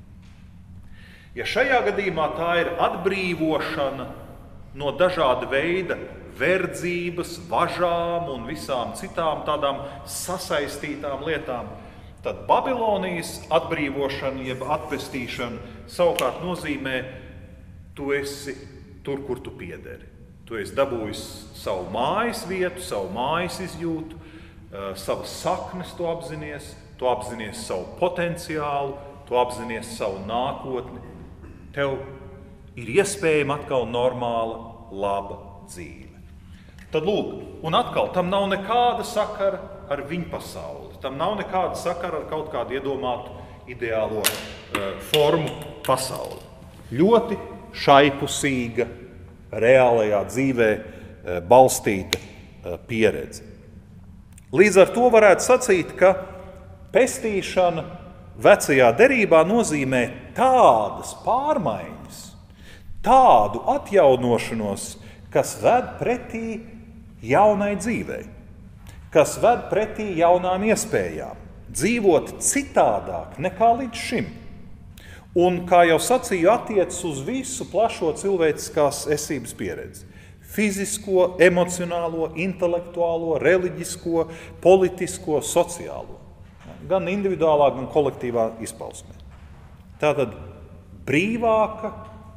Ja šajā gadījumā tā ir atbrīvošana no dažāda veida verdzības, važām un visām citām tādām sasaistītām lietām, tad Babilonijas atbrīvošana, jeb atvestīšana savukārt nozīmē, tu esi tur, kur tu piederi. Tu esi dabūjis savu mājas vietu, savu mājas izjūtu, savas saknes tu apzinies, tu apzinies savu potenciālu, tu apzinies savu nākotni. Tev ir iespējama atkal normāla, laba dzīve. Tad lūk, un atkal tam nav nekāda sakara ar viņu pasauli. Tam nav nekāda sakara ar kaut kādu iedomātu ideālo uh, formu pasauli. Ļoti šaipusīga, reālajā dzīvē uh, balstīta uh, pieredze. Līdz ar to varētu sacīt, ka pestīšana vecajā derībā nozīmē tādas pārmaiņas, tādu atjaunošanos, kas ved pretī jaunai dzīvei, kas ved pretī jaunām iespējām, dzīvot citādāk nekā līdz šim. Un, kā jau sacīju, attiecas uz visu plašo cilvēciskās esības pieredzi. Fizisko, emocionālo, intelektuālo, reliģisko, politisko, sociālo. Gan individuālā, gan kolektīvā izpausmē. Tātad brīvāka,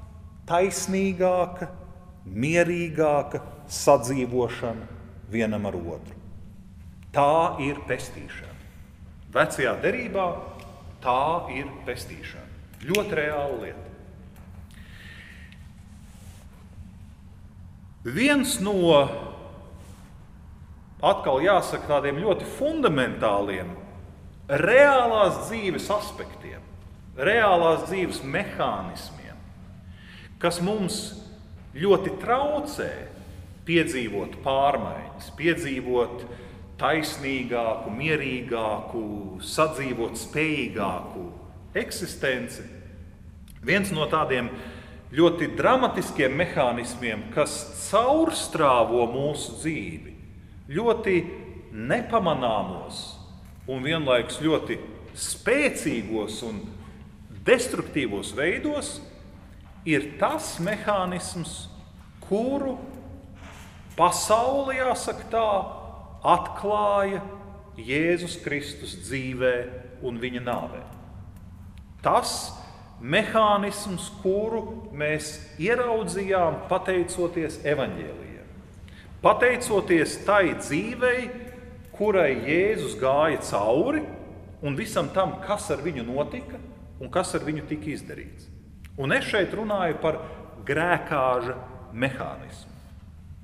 taisnīgāka, mierīgāka sadzīvošana vienam ar otru. Tā ir pestīšana. Vecajā derībā tā ir pestīšana. Ļoti reāla lieta. Viens no, atkal jāsaka, tādiem ļoti fundamentāliem reālās dzīves aspektiem, reālās dzīves mehānismiem, kas mums ļoti traucē piedzīvot pārmaiņas, piedzīvot taisnīgāku, mierīgāku, sadzīvot spējīgāku eksistenci. Viens no tādiem ļoti dramatiskiem mehānismiem, kas caurstrāvo mūsu dzīvi, ļoti nepamanāmos un vienlaikus ļoti spēcīgos un destruktīvos veidos, ir tas mehānisms, kuru pasaule, jāsaka tā, atklāja Jēzus Kristus dzīvē un viņa nāvē. Tas mehānisms, kuru mēs ieraudzījām pateicoties evaņģēlijam. Pateicoties tai dzīvei, kurai Jēzus gāja cauri, un visam tam, kas ar viņu notika un kas ar viņu tika izdarīts. Un es šeit runāju par grēkāža mehānismu.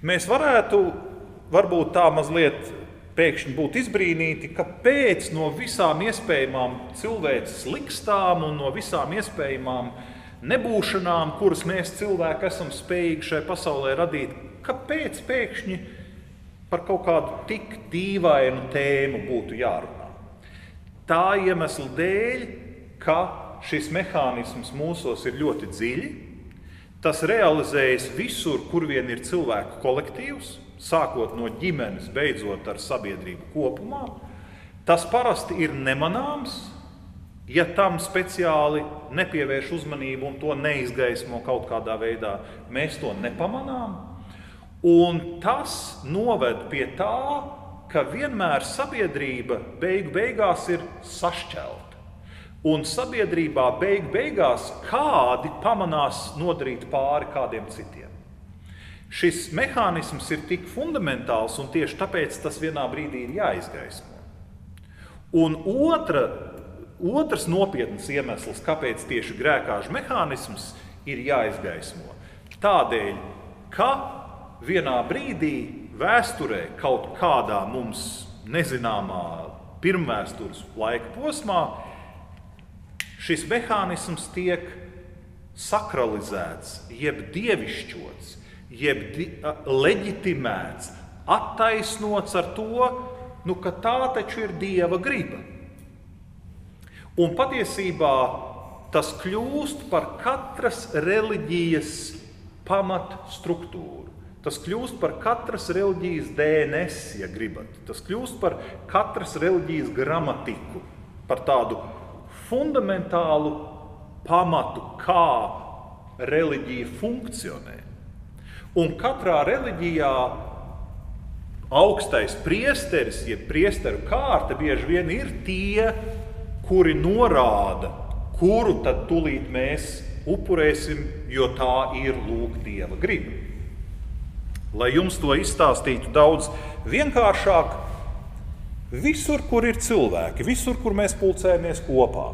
Mēs varētu varbūt tā mazliet pēkšņi būt izbrīnīti, kāpēc no visām iespējamām cilvēces likstām un no visām iespējamām nebūšanām, kuras mēs cilvēki esam spējīgi šai pasaulē radīt, kāpēc pēkšņi par kaut kādu tik dīvainu tēmu būtu jārunā. Tā iemesla dēļ, ka šis mehānisms mūsos ir ļoti dziļi, tas realizējas visur, kur vien ir cilvēku kolektīvs, sākot no ģimenes, beidzot ar sabiedrību kopumā. Tas parasti ir nemanāms, ja tam speciāli nepievērš uzmanību un to neizgaismo kaut kādā veidā. Mēs to nepamanām, un tas noved pie tā, ka vienmēr sabiedrība beigu beigās ir sašķelta. Un sabiedrībā beigu beigās kādi pamanās nodarīt pāri kādiem citiem. Šis mehānisms ir tik fundamentāls, un tieši tāpēc tas vienā brīdī ir jāizgaismo. Un otra, otrs nopietns iemesls, kāpēc tieši grēkāžu mehānisms ir jāizgaismo, tādēļ, ka vienā brīdī vēsturē kaut kādā mums nezināmā pirmvēstures laika posmā šis mehānisms tiek sakralizēts, jeb dievišķots, jeb di- leģitimēts, attaisnots ar to, nu, ka tā taču ir Dieva griba. Un patiesībā tas kļūst par katras reliģijas pamatstruktūru. Tas kļūst par katras reliģijas D N S, ja gribat. Tas kļūst par katras reliģijas gramatiku, par tādu fundamentālu pamatu, kā reliģija funkcionē. Un katrā reliģijā augstais priesteris, jeb priesteru kārta bieži vien ir tie, kuri norāda, kuru tad tūlīt mēs upurēsim, jo tā ir lūk Dieva griba. Lai jums to izstāstītu daudz vienkāršāk, visur, kur ir cilvēki, visur, kur mēs pulcējamies kopā,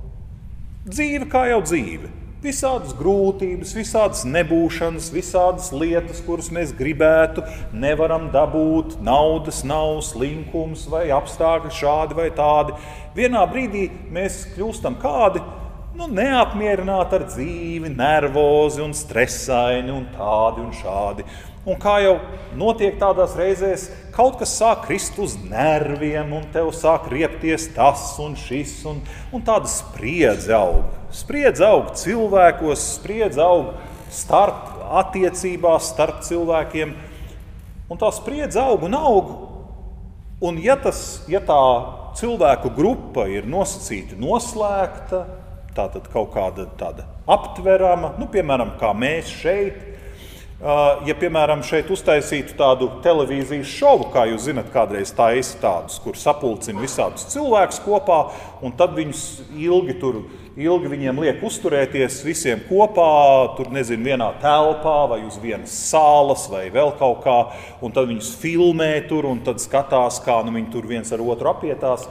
dzīve kā jau dzīve. Visādas grūtības, visādas nebūšanas, visādas lietas, kuras mēs gribētu, nevaram dabūt, naudas nav, slinkums vai apstākļi šādi vai tādi. Vienā brīdī mēs kļūstam kādi, nu, neapmierināti ar dzīvi, nervozi un stresaini un tādi un šādi. Un kā jau notiek tādās reizēs, kaut kas sāk krist uz nerviem, un tev sāk riepties tas un šis, un, un tāda spriedze aug. Spriedze aug cilvēkos, spriedze aug starp attiecībās, starp cilvēkiem, un tā spriedze aug un aug. Un ja, tas, ja tā cilvēku grupa ir nosacīta noslēgta, tātad kaut kāda tāda aptverama, nu, piemēram, kā mēs šeit, ja, piemēram, šeit uztaisītu tādu televīzijas šovu, kā jūs zinat, kādreiz taisa tādus, kur sapulcina visādus cilvēkus kopā, un tad viņus ilgi tur, ilgi viņiem liek uzturēties visiem kopā, tur, nezinu, vienā telpā vai uz vienas sālas vai vēl kaut kā, un tad viņus filmē tur, un tad skatās, kā nu viņi tur viens ar otru apietās.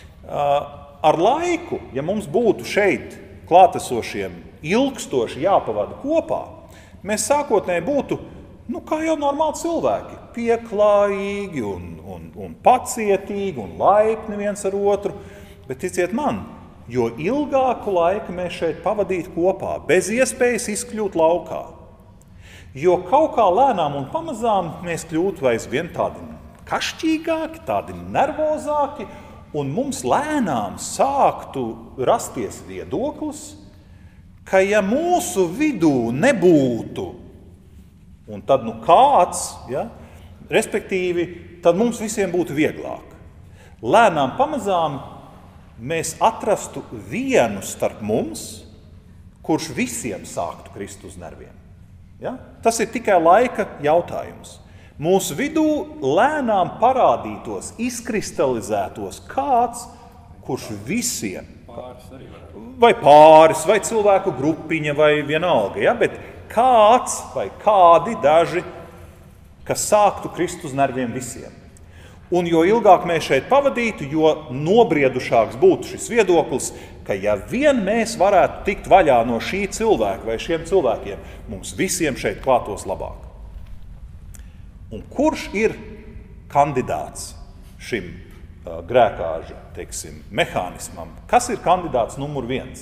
Ar laiku, ja mums būtu šeit klātesošiem ilgstoši jāpavada kopā, mēs sākotnēji būtu, nu, kā jau normāli cilvēki, pieklājīgi un, un, un pacietīgi un laipni viens ar otru, bet ticiet man, jo ilgāku laiku mēs šeit pavadītu kopā, bez iespējas izkļūt laukā, jo kaut kā lēnām un pamazām mēs kļūtu aizvien tādi kašķīgāki, tādi nervozāki, un mums lēnām sāktu rasties viedoklis, ka ja mūsu vidū nebūtu, un tad nu kāds, ja, respektīvi, tad mums visiem būtu vieglāk. Lēnām pamazām mēs atrastu vienu starp mums, kurš visiem sāktu krist uz nerviem. Ja? Tas ir tikai laika jautājums. Mūsu vidū lēnām parādītos, izkristalizētos kāds, kurš visiem, vai pāris, vai cilvēku grupiņa, vai vienalga, ja? Bet kāds vai kādi daži, kas sāktu krist uz nerviem visiem. Un jo ilgāk mēs šeit pavadītu, jo nobriedušāks būtu šis viedoklis, ka ja vien mēs varētu tikt vaļā no šī cilvēka vai šiem cilvēkiem, mums visiem šeit klātos labāk. Un kurš ir kandidāts šim uh, grēkāža, teiksim, mehānismam? Kas ir kandidāts numur viens?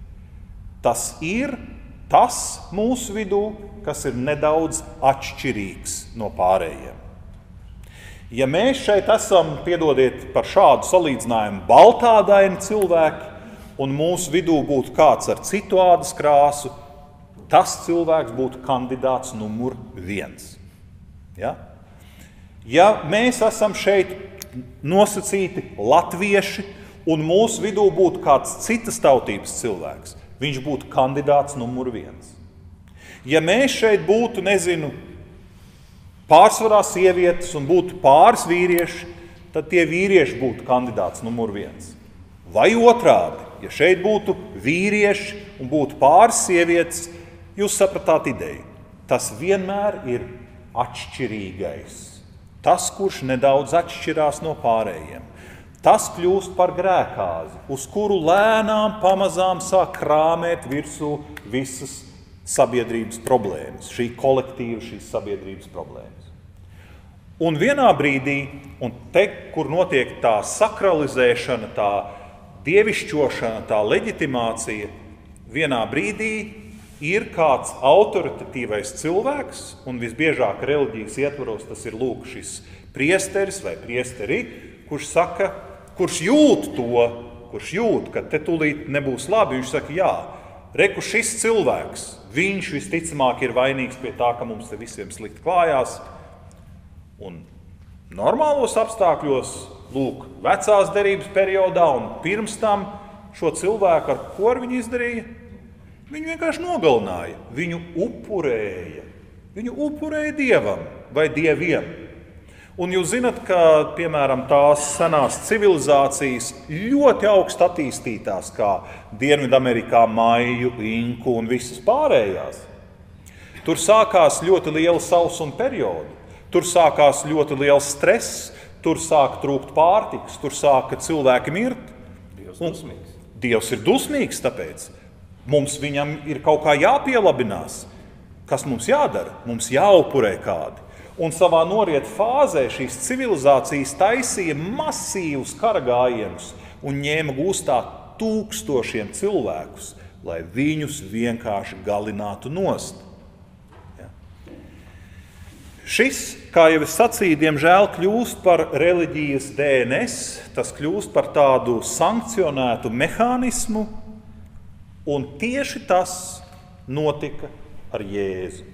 Tas ir tas mūsu vidū, kas ir nedaudz atšķirīgs no pārējiem. Ja mēs šeit esam, piedodiet par šādu salīdzinājumu, baltādaini cilvēki, un mūsu vidū būtu kāds ar citu ādas krāsu, tas cilvēks būtu kandidāts numur viens. Ja? Ja mēs esam šeit nosacīti latvieši, un mūsu vidū būtu kāds citas tautības cilvēks, viņš būtu kandidāts numur viens. Ja mēs šeit būtu, nezinu, pārsvarā sievietes un būtu pāris vīrieši, tad tie vīrieši būtu kandidāts numur viens. Vai otrādi, ja šeit būtu vīrieši un būtu pāris sievietes, jūs sapratāt ideju. Tas vienmēr ir atšķirīgais. Tas, kurš nedaudz atšķirās no pārējiem. Tas kļūst par grēkāzi, uz kuru lēnām pamazām sāk krāmēt virsū visas sabiedrības problēmas, šī kolektīva, šīs sabiedrības problēmas. Un vienā brīdī, un te, kur notiek tā sakralizēšana, tā dievišķošana, tā leģitimācija, vienā brīdī ir kāds autoritatīvais cilvēks, un visbiežāk reliģijas ietvaros tas ir lūk šis priesteris vai priesteri, kurš saka, kurš jūt to, kurš jūt, ka te tūlīt nebūs labi, viņš saka, jā, reku šis cilvēks, viņš visticamāk ir vainīgs pie tā, ka mums te visiem slikti klājās, un normālos apstākļos, lūk, vecās derības periodā un pirms tam šo cilvēku, ar ko ar viņu izdarīja? Viņu vienkārši nogalināja, viņu upurēja, viņu upurēja dievam vai dieviem. Un jūs zinat, ka, piemēram, tās senās civilizācijas ļoti augst attīstītās, kā Dienvidamerikā maiju, inku un visas pārējās. Tur sākās ļoti liela sausuma periodi, tur sākās ļoti liels stress, tur sāka trūkt pārtikas, tur sāka cilvēki mirt. Dievs dusmīgs. Dievs ir dusmīgs, tāpēc mums viņam ir kaut kā jāpielabinās. Kas mums jādara? Mums jāupurē kādi. Un savā noriet fāzē šīs civilizācijas taisīja masīvus karagājienus un ņēma gūstā tūkstošiem cilvēkus, lai viņus vienkārši galinātu nost. Ja. Šis, kā jau es sacīju, diemžēl kļūst par reliģijas D N S, tas kļūst par tādu sankcionētu mehānismu, un tieši tas notika ar Jēzu.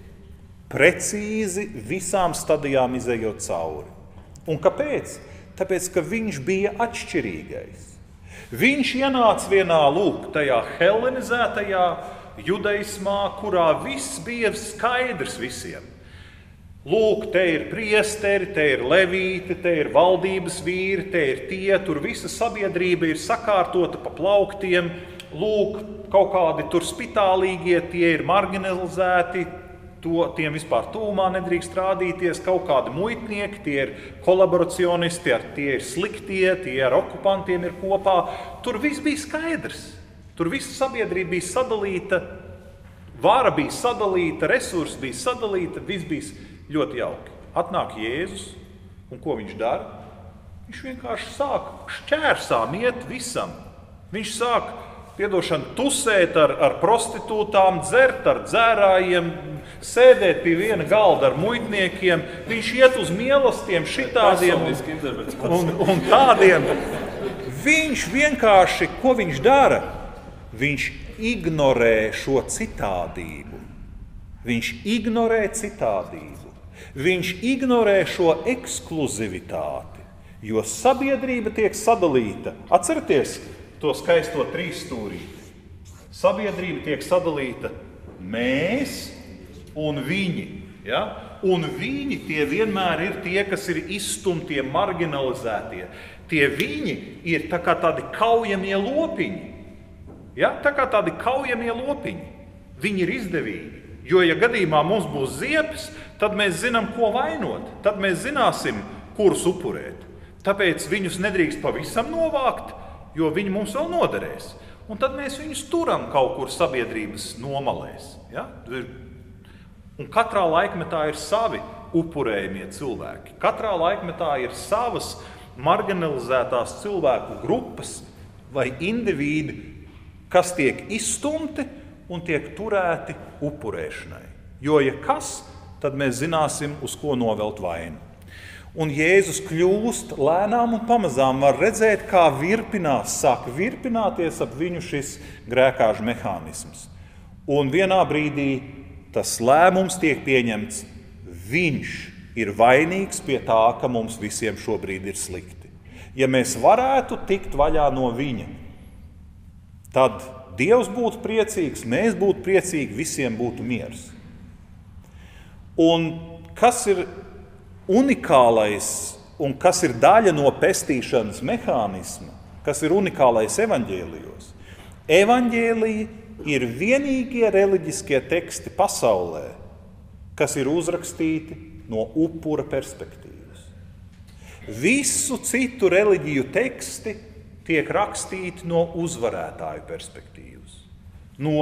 Precīzi visām stadijām izejot cauri. Un kāpēc? Tāpēc, ka viņš bija atšķirīgais. Viņš ienāca vienā lūk, tajā hellenizētajā judaismā, kurā viss bija skaidrs visiem. Lūk, te ir priesteri, te ir levīti, te ir valdības vīri, te ir tie, tur visa sabiedrība ir sakārtota pa plauktiem. Lūk, kaut kādi tur spitālīgie, tie ir marginalizēti, to, tiem vispār tūmā nedrīkst rādīties, kaut kādi muitnieki, tie ir kolaboracionisti, ar tie ir sliktie, tie ar okupantiem ir kopā. Tur viss bija skaidrs, tur visa sabiedrība bija sadalīta, vara bija sadalīta, resursi bija sadalīta, viss bija ļoti jauki. Atnāk Jēzus, un ko viņš dara? Viņš vienkārši sāk šķērsām iet visam. Viņš sāk piedošana tusēt ar, ar prostitūtām, dzert ar dzērājiem, sēdēt pie viena galda ar muitniekiem. Viņš iet uz mīlestiem šitādiem un, un tādiem. Viņš vienkārši, ko viņš dara? Viņš ignorē šo citādību. Viņš ignorē citādību. Viņš ignorē šo ekskluzivitāti, jo sabiedrība tiek sadalīta. Atcerieties to skaisto trīsstūrīti. Sabiedrība tiek sadalīta mēs un viņi. Ja? Un viņi tie vienmēr ir tie, kas ir izstumtie, marginalizētie. Tie viņi ir tā kā tādi kaujamie lopiņi. Ja? Tā kā tādi kaujamie lopiņi. Viņi ir izdevīgi. Jo, ja gadījumā mums būs ziepes, tad mēs zinām, ko vainot. Tad mēs zināsim, kurus upurēt. Tāpēc viņus nedrīkst pavisam novākt, jo viņi mums vēl noderēs. Un tad mēs viņus turam kaut kur sabiedrības nomalēs. Ja? Un katrā laikmetā ir savi upurējamie cilvēki. Katrā laikmetā ir savas marginalizētās cilvēku grupas vai indivīdi, kas tiek izstumti un tiek turēti upurēšanai. Jo, ja kas, tad mēs zināsim, uz ko novelt vainu. Un Jēzus kļūst lēnām un pamazām var redzēt, kā virpinās, sāk virpināties ap viņu šis grēkāžu mehānisms. Un vienā brīdī tas lēmums tiek pieņemts, viņš ir vainīgs pie tā, ka mums visiem šobrīd ir slikti. Ja mēs varētu tikt vaļā no viņa, tad Dievs būtu priecīgs, mēs būtu priecīgi, visiem būtu miers. Un kas ir unikālais un kas ir daļa no pestīšanas mehānisma, kas ir unikālais evaņģēlijos? Evaņģēliji ir vienīgie reliģiskie teksti pasaulē, kas ir uzrakstīti no upura perspektīvas. Visu citu reliģiju teksti tiek rakstīti no uzvarētāju perspektīvas, no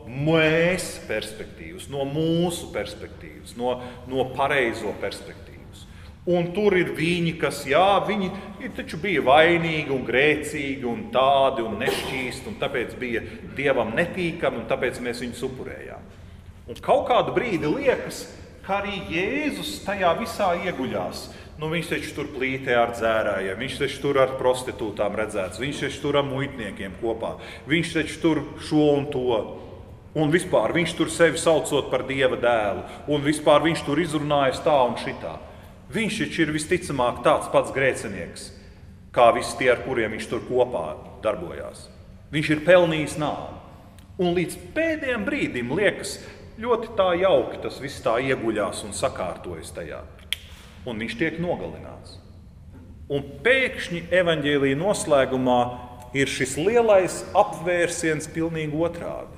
mēs perspektīvas, no mūsu perspektīvas, no, no pareizo perspektīvas. Un tur ir viņi, kas, jā, viņi taču bija vainīgi un grēcīgi un tādi un nešķīsti, un tāpēc bija Dievam netīkami, un tāpēc mēs viņus upurējām. Un kaut kādu brīdi liekas, ka arī Jēzus tajā visā ieguļās. Nu, viņš taču tur plītē ar dzērājiem, viņš taču tur ar prostitūtām redzēts, viņš taču tur ar muitniekiem kopā, viņš taču tur šo un to. Un vispār viņš tur sevi saucot par Dieva dēlu, un vispār viņš tur izrunājas tā un šitā. Viņš taču ir visticamāk tāds pats grēcinieks, kā visi tie, ar kuriem viņš tur kopā darbojās. Viņš ir pelnījis nāvi. Un līdz pēdējiem brīdim liekas ļoti tā jauki, tas viss tā ieguļās un sakārtojas tajā. Un viņš tiek nogalināts. Un pēkšņi evaņģēlija noslēgumā ir šis lielais apvērsiens pilnīgi otrādi.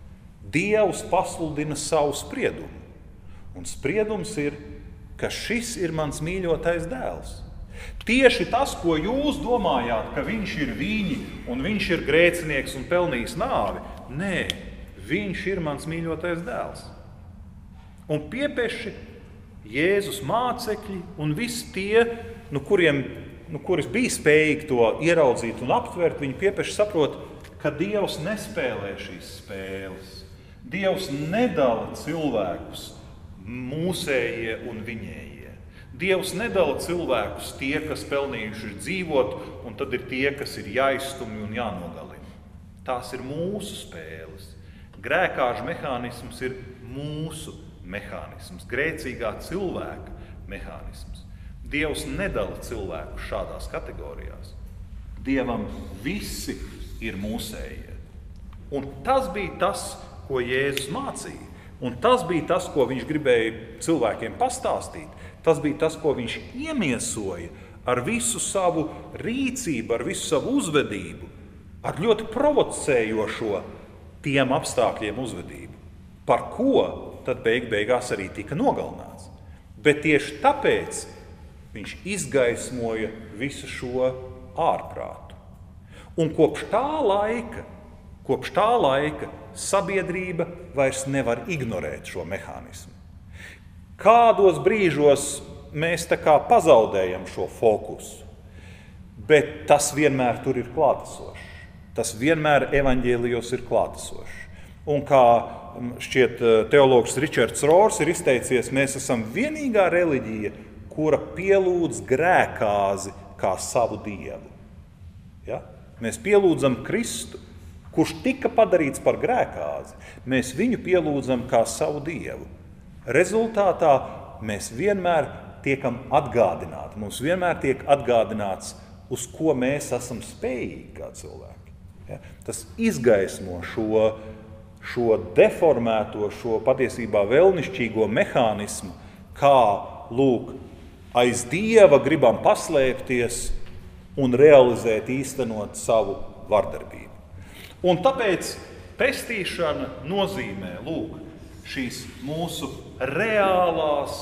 Dievs pasludina savu spriedumu. Un spriedums ir, ka šis ir mans mīļotais dēls. Tieši tas, ko jūs domājāt, ka viņš ir viņi un viņš ir grēcinieks un pelnījis nāvi, nē, viņš ir mans mīļotais dēls. Un piepeši Jēzus mācekļi un visi tie, nu, kuriem, nu, kuris bija spējīgi to ieraudzīt un aptvert, viņi piepeši saprot, ka Dievs nespēlē šīs spēles. Dievs nedala cilvēkus mūsējie un viņējie. Dievs nedala cilvēkus tie, kas pelnījuši dzīvot, un tad ir tie, kas ir jāizstumj un jānogalina. Tās ir mūsu spēles. Grēkāžu mehānisms ir mūsu mehānisms, grēcīgā cilvēka mehānisms. Dievs nedala cilvēkus šādās kategorijās. Dievam visi ir mūsējie. Un tas bija tas, ko Jēzus mācīja. Un tas bija tas, ko viņš gribēja cilvēkiem pastāstīt. Tas bija tas, ko viņš iemiesoja ar visu savu rīcību, ar visu savu uzvedību, ar ļoti provocējošo tiem apstākļiem uzvedību, par ko tad beig beigās arī tika nogalināts. Bet tieši tāpēc viņš izgaismoja visu šo ārprātu. Un kopš tā laika, kopš tā laika sabiedrība vairs nevar ignorēt šo mehānismu. Kādos brīžos mēs tā kā pazaudējam šo fokusu, bet tas vienmēr tur ir klātesošs. Tas vienmēr evaņģēlijos ir klātesošs. Un kā šķiet teologs Ričards Rors ir izteicies, mēs esam vienīgā reliģija, kura pielūdz grēkāzi kā savu dievu. Ja? Mēs pielūdzam Kristu, kurš tika padarīts par grēkāzi. Mēs viņu pielūdzam kā savu dievu. Rezultātā mēs vienmēr tiekam atgādināti. Mums vienmēr tiek atgādināts, uz ko mēs esam spējīgi kā cilvēki. Ja? Tas izgaismo šo šo deformēto, šo patiesībā vēlnišķīgo mehānismu, kā, lūk, aiz Dieva gribam paslēpties un realizēt, īstenot savu vardarbību. Un tāpēc pestīšana nozīmē, lūk, šīs mūsu reālās,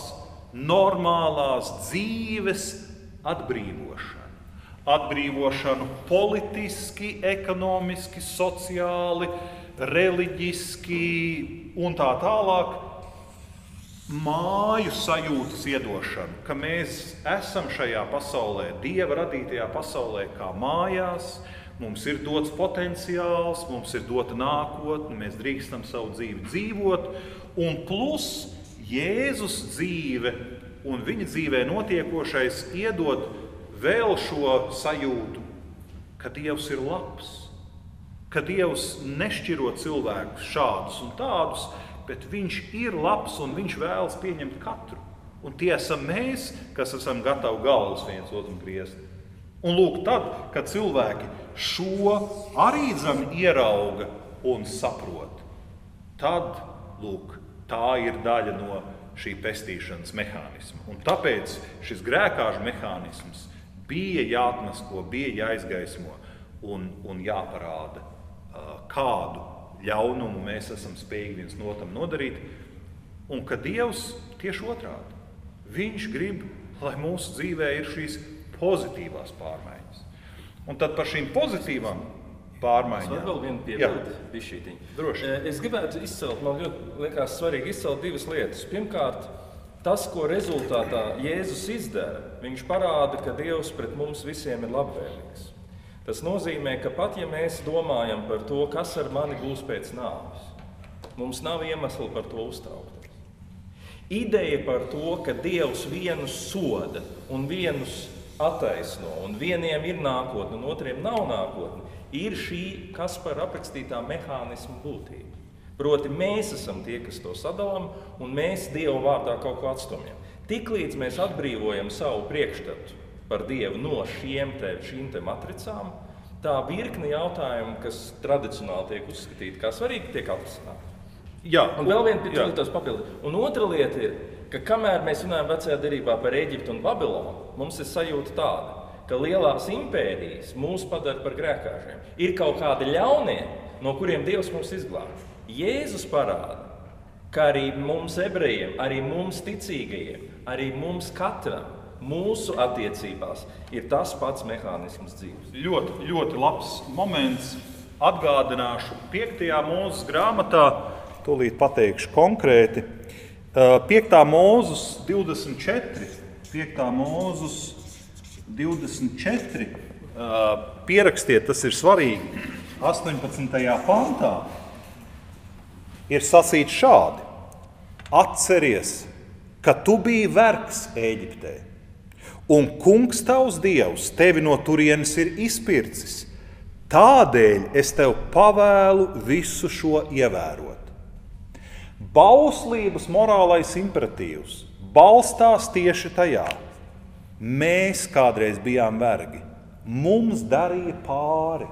normālās dzīves atbrīvošanu. Atbrīvošanu politiski, ekonomiski, sociāli, reliģiski un tā tālāk māju sajūtas iedošanu, ka mēs esam šajā pasaulē, Dieva radītajā pasaulē, kā mājās, mums ir dots potenciāls, mums ir dota nākotne, mēs drīkstam savu dzīvi dzīvot, un plus Jēzus dzīve un viņa dzīvē notiekošais iedod vēl šo sajūtu, ka Dievs ir labs, ka Dievs nešķiro cilvēkus šādus un tādus, bet viņš ir labs un viņš vēlas pieņemt katru. Un tie esam mēs, kas esam gatavi galvas viens otram griezt. Un lūk, tad, kad cilvēki šo arī zem ierauga un saprot, tad, lūk, tā ir daļa no šī pestīšanas mehānisma. Un tāpēc šis grēkāžu mehānisms bija jāatmasko, bija jāizgaismo un, un jāparāda, kādu ļaunumu mēs esam spējīgi viens no otram nodarīt, un ka Dievs tieši otrādi. Viņš grib, lai mūsu dzīvē ir šīs pozitīvās pārmaiņas. Un tad par šīm pozitīvām pārmaiņām. Es vēl vienu piebildi, bišķītiņu. Droši. Es gribētu izcelt, man ļoti liekas svarīgi izcelt divas lietas. Pirmkārt, tas, ko rezultātā Jēzus izdara, viņš parāda, ka Dievs pret mums visiem ir labvēlīgs. Tas nozīmē, ka pat ja mēs domājam par to, kas ar mani būs pēc nāves, mums nav iemesla par to uztraukties. Ideja par to, ka Dievs vienus soda un vienus attaisno, un vieniem ir nākotne, un otriem nav nākotne, ir šī Kaspara aprakstītā mehānisma būtība. Proti, mēs esam tie, kas to sadalām, un mēs Dieva vārdā kaut ko atstumjam. Tiklīdz mēs atbrīvojam savu priekšstatu par Dievu no šiem te, šīm te matricām, tā virkne jautājumu, kas tradicionāli tiek uzskatīti kā svarīgi, tiek atrisināti. Jā, un vēl viena papildu. Un otra lieta ir, ka kamēr mēs runājam vecajā derībā par Eģiptu un Babilonu, mums ir sajūta tāda, ka lielās impērijas mūs padara par grēkāžiem. Ir kaut kādi ļaunie, no kuriem Dievs mūs izglābj. Jēzus parāda, ka arī mums ebrejiem, arī mums ticīgajiem, arī mums katram, mūsu attiecībās ir tas pats mehānisms dzīves. Ļoti, ļoti labs moments. Atgādināšu piektajā Mūzes grāmatā, tūlīt pateikšu konkrēti, Piektā Mūzes divdesmit četri, Piektā Mūzes divdesmit četri, pierakstiet, tas ir svarīgi, astoņpadsmitajā pantā ir sacīts šādi: Atceries, ka tu biji vergs Ēģiptē, un kungs tavs Dievs tevi no turienes ir izpircis, tādēļ es tev pavēlu visu šo ievērot. Bauslības morālais imperatīvs balstās tieši tajā. Mēs kādreiz bijām vergi, mums darīja pāri.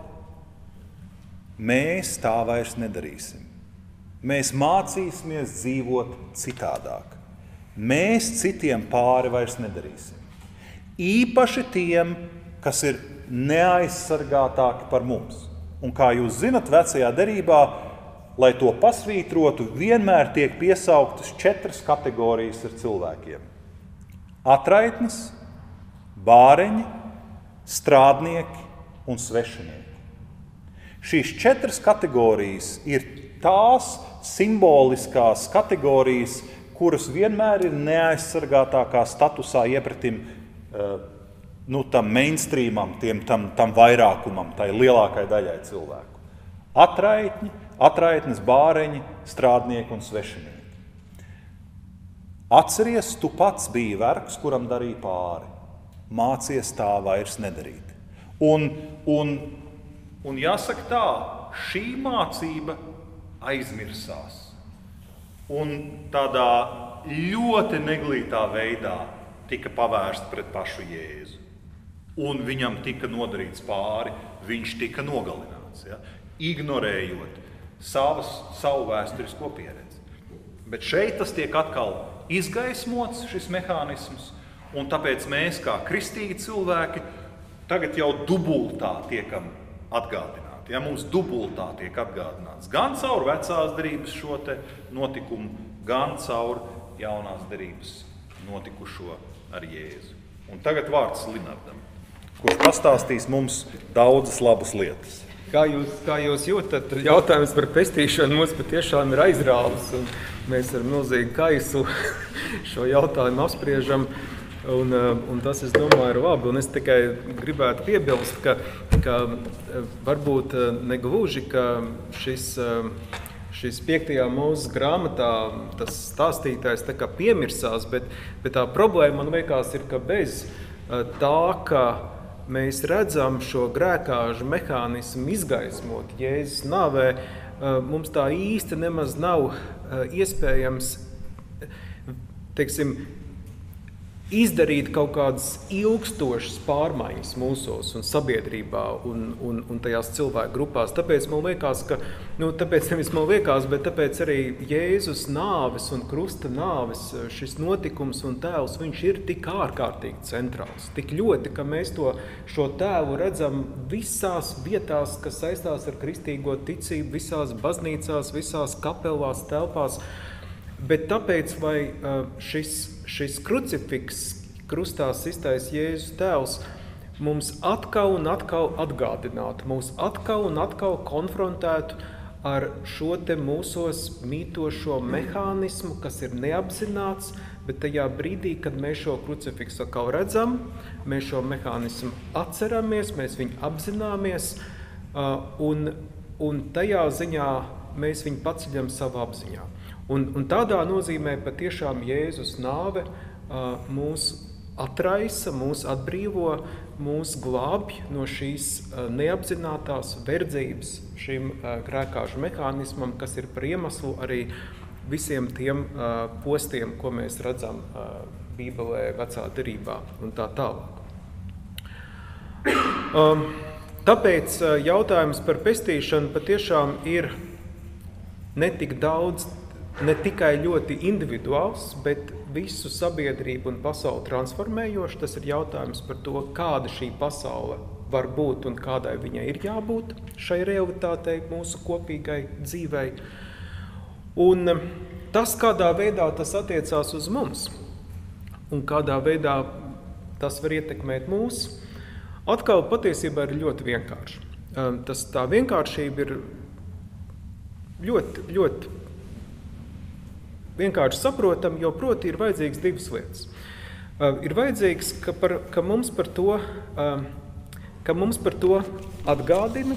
Mēs tā vairs nedarīsim. Mēs mācīsimies dzīvot citādāk. Mēs citiem pāri vairs nedarīsim. Īpaši tiem, kas ir neaizsargātāki par mums. Un kā jūs zinat, vecajā derībā, lai to pasvītrotu, vienmēr tiek piesauktas četras kategorijas ar cilvēkiem. Atraitnes, bāreņi, strādnieki un svešinieki. Šīs četras kategorijas ir tās simboliskās kategorijas, kuras vienmēr ir neaizsargātākā statusā iepratim nu, tam mainstreamam, tiem, tam, tam vairākumam, tai lielākai daļai cilvēku. Atraitņi, atraitnes, bāreņi, strādnieki un svešinieki. Atceries, tu pats biji vergs, kuram darīja pāri. Mācies tā vairs nedarīt. Un, un, un jāsaka tā, šī mācība aizmirsās. Un tādā ļoti neglītā veidā tika pavērsta pret pašu Jēzu. Un viņam tika nodarīts pāri, viņš tika nogalināts, ja? Ignorējot savas, savu vēsturisko pieredzi. Bet šeit tas tiek atkal izgaismots, šis mehānisms, un tāpēc mēs, kā kristīgi cilvēki, tagad jau dubultā tiekam atgādināti. Ja, mums dubultā tiek atgādināts gan caur vecās derības šo te notikumu, gan caur jaunās derības notikušo ar Jēzu. Un tagad vārds Linardam, kurš pastāstīs mums daudzas labas lietas. Kā jūs, kā jūs jūtat, jautājums par pestīšanu mums patiešām ir aizrāvis. Un, mēs ar milzīgu kaisu šo jautājumu apspriežam, un, un tas, es domāju, ir labi. Un es tikai gribētu piebilst, ka, ka varbūt negluži, ka šis, šis piektajā mūzes grāmatā tas stāstītājs tā kā piemirsās, bet, bet tā problēma, man liekas, ir, ka bez tā, ka mēs redzam šo grēkāžu mehānismu izgaismot Jēzus nāvē, mums tā īsti nemaz nav iespējams, teiksim, izdarīt kaut kādas ilgstošas pārmaiņas mūsos un sabiedrībā un, un, un tajās cilvēku grupās. Tāpēc man liekas, ka, nu, tāpēc nevis man liekas, bet tāpēc arī Jēzus nāves un krusta nāves šis notikums un tēls, viņš ir tik ārkārtīgi centrāls. Tik ļoti, ka mēs to, šo tēlu redzam visās vietās, kas saistās ar kristīgo ticību, visās baznīcās, visās kapelās, telpās. Bet tāpēc, vai šis, šis krucifiks, krustā sistais Jēzus tēls, mums atkal un atkal atgādinātu, mūs atkal un atkal konfrontētu ar šo te mūsos mītošo mehānismu, kas ir neapzināts, bet tajā brīdī, kad mēs šo krucifiksu atkal redzam, mēs šo mehānismu atceramies, mēs viņu apzināmies, un, un tajā ziņā mēs viņu paceļam savā apziņā. Un, un tādā nozīmē patiešām Jēzus nāve uh, mūs atraisa, mūs atbrīvo, mūs glābj no šīs uh, neapzinātās verdzības šim uh, grēkāžu mehānismam, kas ir par iemeslu arī visiem tiem uh, postiem, ko mēs redzam uh, Bībelē, Vecā derībā un tā tālāk. Um, tāpēc uh, jautājums par pestīšanu patiešām ir ne tik daudz, ne tikai ļoti individuāls, bet visu sabiedrību un pasauli transformējoši. Tas ir jautājums par to, kāda šī pasaule var būt un kādai viņai ir jābūt šai realitātei, mūsu kopīgai dzīvei. Un tas, kādā veidā tas attiecās uz mums un kādā veidā tas var ietekmēt mūs, atkal patiesībā ir ļoti vienkārši. Tas, tā vienkāršība ir ļoti, ļoti vienkārši saprotam, jo proti ir vajadzīgs divas lietas. Uh, ir vajadzīgs, ka, par, ka, mums par to, uh, ka mums par to atgādina,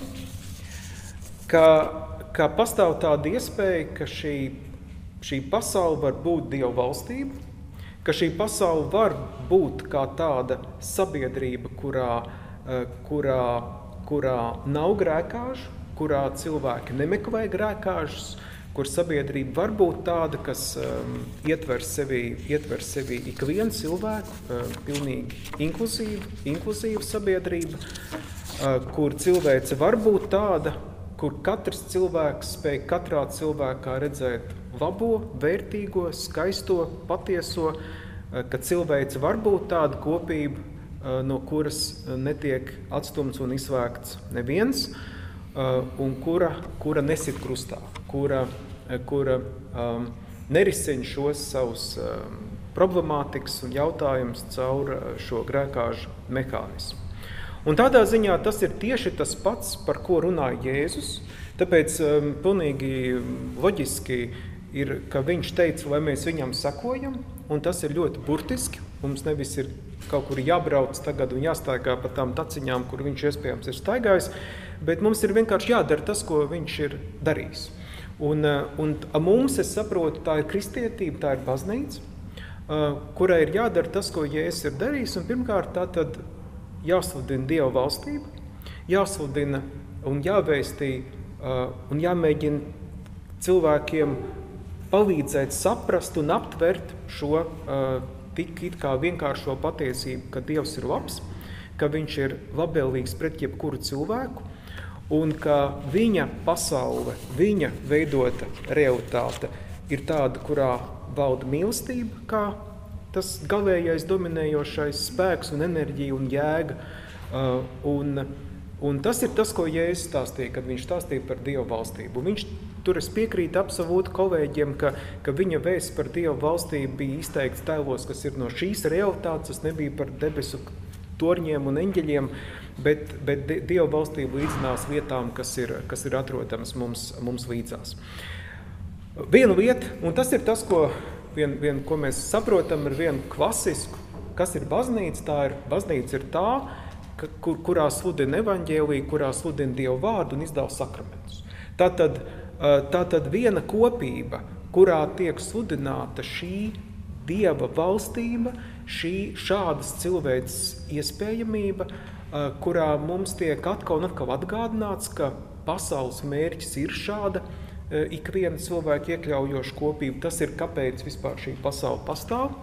ka, ka pastāv tāda iespēja, ka šī, šī pasaule var būt Dieva valstība, ka šī pasaule var būt kā tāda sabiedrība, kurā, uh, kurā, kurā nav grēkāžu, kurā cilvēki nemeklē grēkāžus, kur sabiedrība var būt tāda, kas um, ietver sevi, ietver sevi ikvienu cilvēku, um, pilnīgi inkluzīva, inkluzīva sabiedrība, uh, kur cilvēce var būt tāda, kur katrs cilvēks spēj katrā cilvēkā redzēt labo, vērtīgo, skaisto, patieso, uh, ka cilvēce var būt tāda kopība, uh, no kuras netiek atstumts un izslēgts neviens, uh, un kura, kura nesit krustā. Kura, kura um, nerisina šos savus um, problemātikas un jautājumus caur šo grēkāžu mehānismu. Un tādā ziņā tas ir tieši tas pats, par ko runāja Jēzus, tāpēc um, pilnīgi loģiski ir, ka viņš teica, lai mēs viņam sakojam, un tas ir ļoti burtiski. Mums nevis ir kaut kur jābrauc tagad un jāstaigā pa tām taciņām, kur viņš iespējams ir staigājis, bet mums ir vienkārši jādara tas, ko viņš ir darījis. Un, un mums, es saprotu, tā ir kristietība, tā ir baznīca, kurai ir jādara tas, ko Jēzus ir darījis, un pirmkārt tā tad jāsludina Dieva valstība, jāsludina un jāvēstī un jāmēģina cilvēkiem palīdzēt saprast un aptvert šo tik it kā vienkāršo patiesību, ka Dievs ir labs, ka viņš ir labvēlīgs pret jebkuru cilvēku, un ka viņa pasaule, viņa veidota realitāte ir tāda, kurā valda mīlestība, kā tas galējais dominējošais spēks un enerģija un jēga. Un, un tas ir tas, ko Jēzus stāstīja, kad viņš stāstīja par Dieva valstību. Viņš tur es piekrītu absolūti kolēģiem, ka, ka viņa vēsts par Dieva valstību bija izteikts tēlos, kas ir no šīs realitātes, tas nebija par debesu torņiem un eņģeļiem, bet, bet Dieva valstība līdzinās lietām, kas ir, kas ir atrodams mums, mums līdzās. Viena lieta, un tas ir tas, ko, vien, vien, ko mēs saprotam ar vienu klasisku, kas ir baznīca. Tā ir, baznīca ir tā, ka, kur, kurā sludina evaņģēliju, kurā sludina Dievu vārdu un izdala sakramentus. Tātad, tātad viena kopība, kurā tiek sludināta šī Dieva valstība, šī šādas cilvēces iespējamība, kurā mums tiek atkal un atkal atgādināts, ka pasaules mērķis ir šāda ikviena cilvēka iekļaujoša kopība. Tas ir, kāpēc vispār šī pasaule pastāv.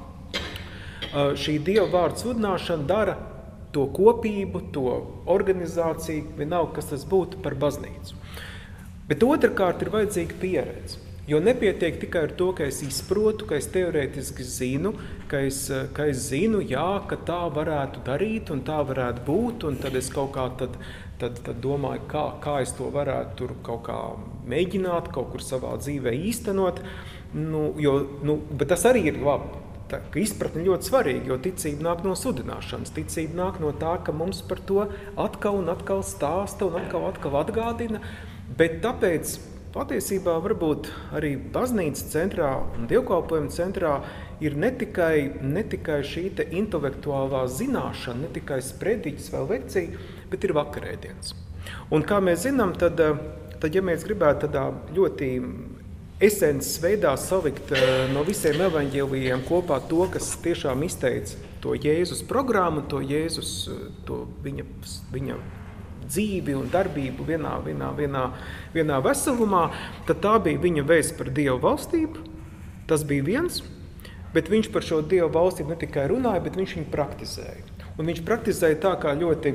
Šī Dieva vārda sludināšana dara to kopību, to organizāciju, vienalga, kas tas būtu, par baznīcu. Bet otrkārt ir vajadzīga pieredze. Jo nepietiek tikai ar to, ka es izprotu, ka es teorētiski zinu, ka es, ka es zinu, jā, ka tā varētu darīt un tā varētu būt, un tad es kaut kā tad, tad, tad domāju, kā, kā es to varētu tur kaut kā mēģināt, kaut kur savā dzīvē īstenot. Nu, jo, nu, bet tas arī ir labi. Tā, ka izpratne ļoti svarīga, jo ticība nāk no sludināšanas. Ticība nāk no tā, ka mums par to atkal un atkal stāsta un atkal, atkal atgādina. Bet tāpēc patiesībā varbūt arī baznīcas centrā un dievkalpojuma centrā ir ne tikai, ne tikai šī te intelektuālā zināšana, ne tikai sprediķis vai lekcija, bet ir vakarēdienas. Un kā mēs zinām, tad, tad ja mēs gribētu tādā ļoti esences veidā salikt no visiem evaņģēlijiem kopā to, kas tiešām izteica to Jēzus programmu, to Jēzus, to viņa, viņa dzīvi un darbību vienā, vienā, vienā, vienā veselumā, tad tā bija viņa vēsts par Dievu valstību. Tas bija viens, bet viņš par šo Dievu valstību ne tikai runāja, bet viņš viņu praktizēja. Un viņš praktizēja tā, kā ļoti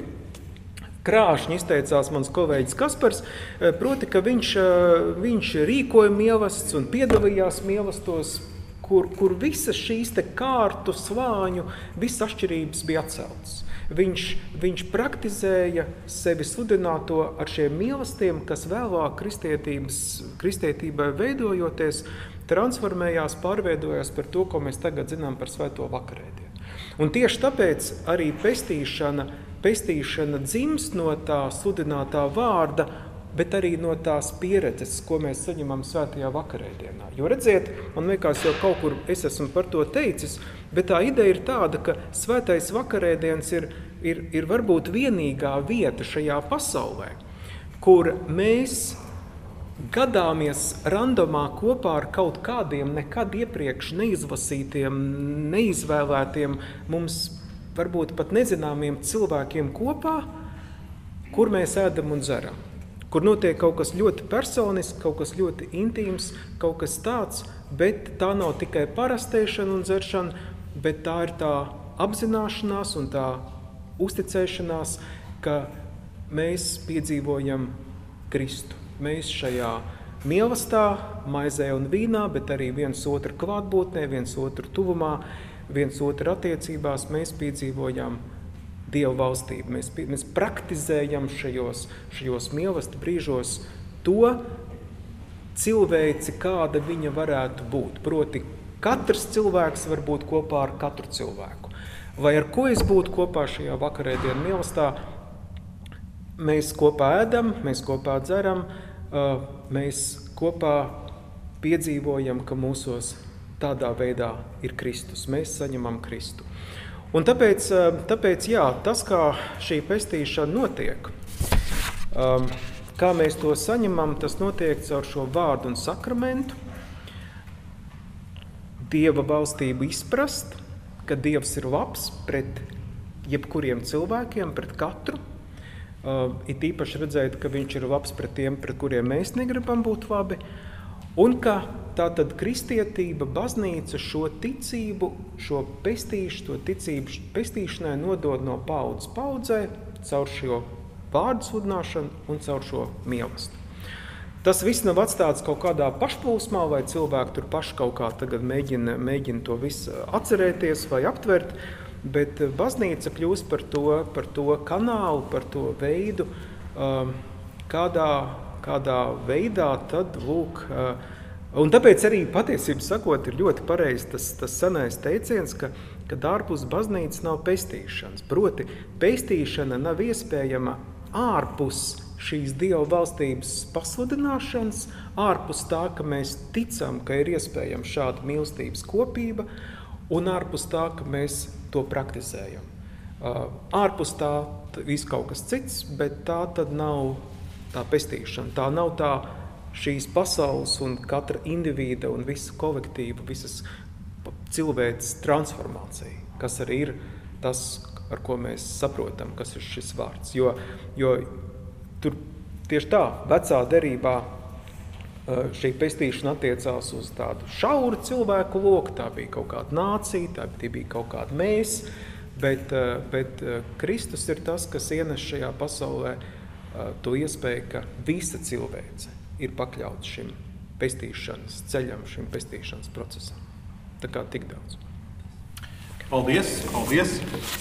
krāšņi izteicās mans kolēģis Kaspars, proti, ka viņš, viņš rīkoja mielasts un piedalījās mielastos, kur, kur visas šīs te kārtu, slāņu, visas atšķirības bija atceltas. Viņš, viņš praktizēja sevi sludināto ar šiem mīlestiem, kas vēlāk kristietībai veidojoties, transformējās, pārveidojās par to, ko mēs tagad zinām par svēto vakarēdienu. Un tieši tāpēc arī pestīšana, pestīšana dzimst no tā sludinātā vārda, bet arī no tās pieredzes, ko mēs saņemam svētajā vakarēdienā. Jo redziet, man liekas, jau kaut kur es esmu par to teicis, bet tā ideja ir tāda, ka svētais vakarēdiens ir, ir, ir varbūt vienīgā vieta šajā pasaulē, kur mēs gadāmies randomā kopā ar kaut kādiem nekad iepriekš neizlasītiem, neizvēlētiem, mums varbūt pat nezināmiem cilvēkiem kopā, kur mēs ēdam un dzeram. Kur notiek kaut kas ļoti personisks, kaut kas ļoti intīms, kaut kas tāds, bet tā nav tikai parastēšana un dzeršana, bet tā ir tā apzināšanās un tā uzticēšanās, ka mēs piedzīvojam Kristu. Mēs šajā mīlestā, maizē un vīnā, bet arī viens otru klātbūtnē, viens otru tuvumā, viens otru attiecībās, mēs piedzīvojam Dieva valstību. Mēs, mēs praktizējam šajos, šajos mīlestas brīžos to cilvēci, kāda viņa varētu būt. Proti, katrs cilvēks var būt kopā ar katru cilvēku. Vai ar ko es būtu kopā šajā vakarēdienu mīlestā? Mēs kopā ēdam, mēs kopā dzeram, mēs kopā piedzīvojam, ka mūsos tādā veidā ir Kristus. Mēs saņemam Kristu. Un tāpēc, tāpēc jā, tas, kā šī pestīšana notiek, kā mēs to saņemam, tas notiek caur šo vārdu un sakramentu, Dieva valstību izprast, ka Dievs ir labs pret jebkuriem cilvēkiem, pret katru, it īpaši redzēt, ka viņš ir labs pret tiem, pret kuriem mēs negribam būt labi, un ka tātad kristietība, baznīca šo ticību, šo pestīšu, to ticību pestīšanai nodod no paudzes paudzē, caur šo vārdu sludināšanu un caur šo mīlestību. Tas viss nav atstāts kaut kādā pašplūsmā, vai cilvēki tur paši kaut kā tagad mēģina, mēģina to visu atcerēties vai aptvert, bet baznīca kļūst par to, par to kanālu, par to veidu, kādā, kādā veidā tad lūk. Un tāpēc arī patiesību sakot ir ļoti pareizi tas, tas senais teiciens, ka, ka ārpus baznīcas nav pestīšanas. Proti, pestīšana nav iespējama ārpus šīs Dieva valstības pasludināšanas, ārpus tā, ka mēs ticam, ka ir iespējama šāda mīlestības kopība, un ārpus tā, ka mēs to praktizējam. Ārpus tā viss kaut kas cits, bet tā tad nav tā pestīšana, tā nav tā šīs pasaules un katra individa un visa kolektīva, visas cilvēces transformācija, kas arī ir tas, ar ko mēs saprotam, kas ir šis vārds. Jo, jo tur tieši tā, vecā derībā šī pestīšana attiecās uz tādu šauru cilvēku loku, tā bija kaut kāda nācija, tā bija kaut kāda mēs, bet, bet Kristus ir tas, kas ienes šajā pasaulē to iespēju, ka visa cilvēce ir pakļauts šim pestīšanas ceļam, šim pestīšanas procesam. Tā kā tik daudz. Paldies, paldies.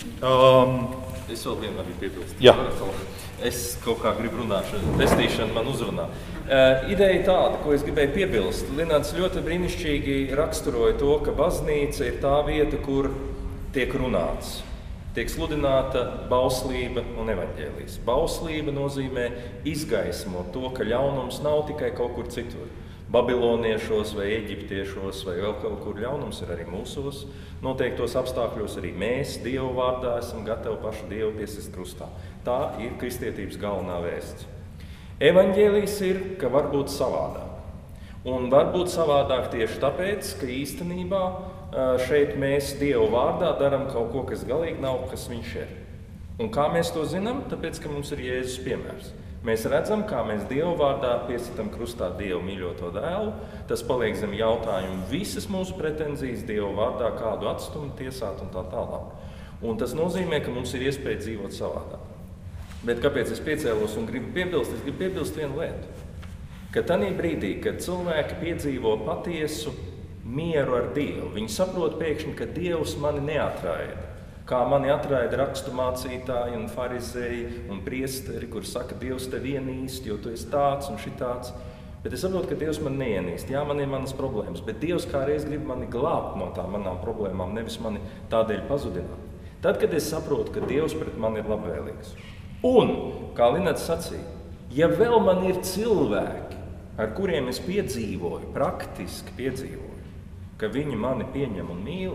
Um, es vēl vienu arī piebilstu. Jā. Es kaut kā gribu runāt, pestīšana man uzrunā. Uh, ideja tāda, ko es gribēju piebilst. Linārds ļoti brīnišķīgi raksturoja to, ka baznīca ir tā vieta, kur tiek runāts. Tiek sludināta bauslība un evaņģēlijs. Bauslība nozīmē izgaismot to, ka ļaunums nav tikai kaut kur citur. Babiloniešos vai eģiptiešos vai vēl kaut kur ļaunums ir arī mūsos. Noteiktos apstākļos arī mēs, Dieva vārdā, esam gatavi pašu Dievu piesist krustā. Tā ir kristietības galvenā vēsts. Evaņģēlijs ir, ka var būt savādāk. Un var būt savādāk tieši tāpēc, ka īstenībā šeit mēs Dievu vārdā darām kaut ko, kas galīgi nav, kas viņš ir. Un kā mēs to zinām? Tāpēc, ka mums ir Jēzus piemērs. Mēs redzam, kā mēs Dievu vārdā piesitam krustā Dievu mīļoto dēlu. Tas paliek zem jautājumu visas mūsu pretenzijas Dievu vārdā, kādu atstumu tiesāt un tā tālāk. Un tas nozīmē, ka mums ir iespēja dzīvot savādāk. Bet kāpēc es piecēlos un gribu piebilst? Es gribu piebilst vienu lietu. Ka tanī brīdī, kad cilvēki piedzīvo patiesu mieru ar Dievu, viņi saprot pēkšņi, ka Dievs mani neatraida. Kā mani atraida rakstu mācītāji un farizēji un priesteri, kur saka, Dievs tevi ienīst, jo tu esi tāds un šitāds. Bet es saprotu, ka Dievs man neienīst. Jā, man ir manas problēmas, bet Dievs kā reiz grib mani glābt no tām manām problēmām, nevis mani tādēļ pazudināt. Tad, kad es saprotu, ka Dievs pret mani ir labvēlīgs. Un, kā Linats sacīja, ja vēl man ir cilvēki, ar kuriem es piedzīvoju, praktiski piedzīvoju, ka viņi mani pieņem un mīl,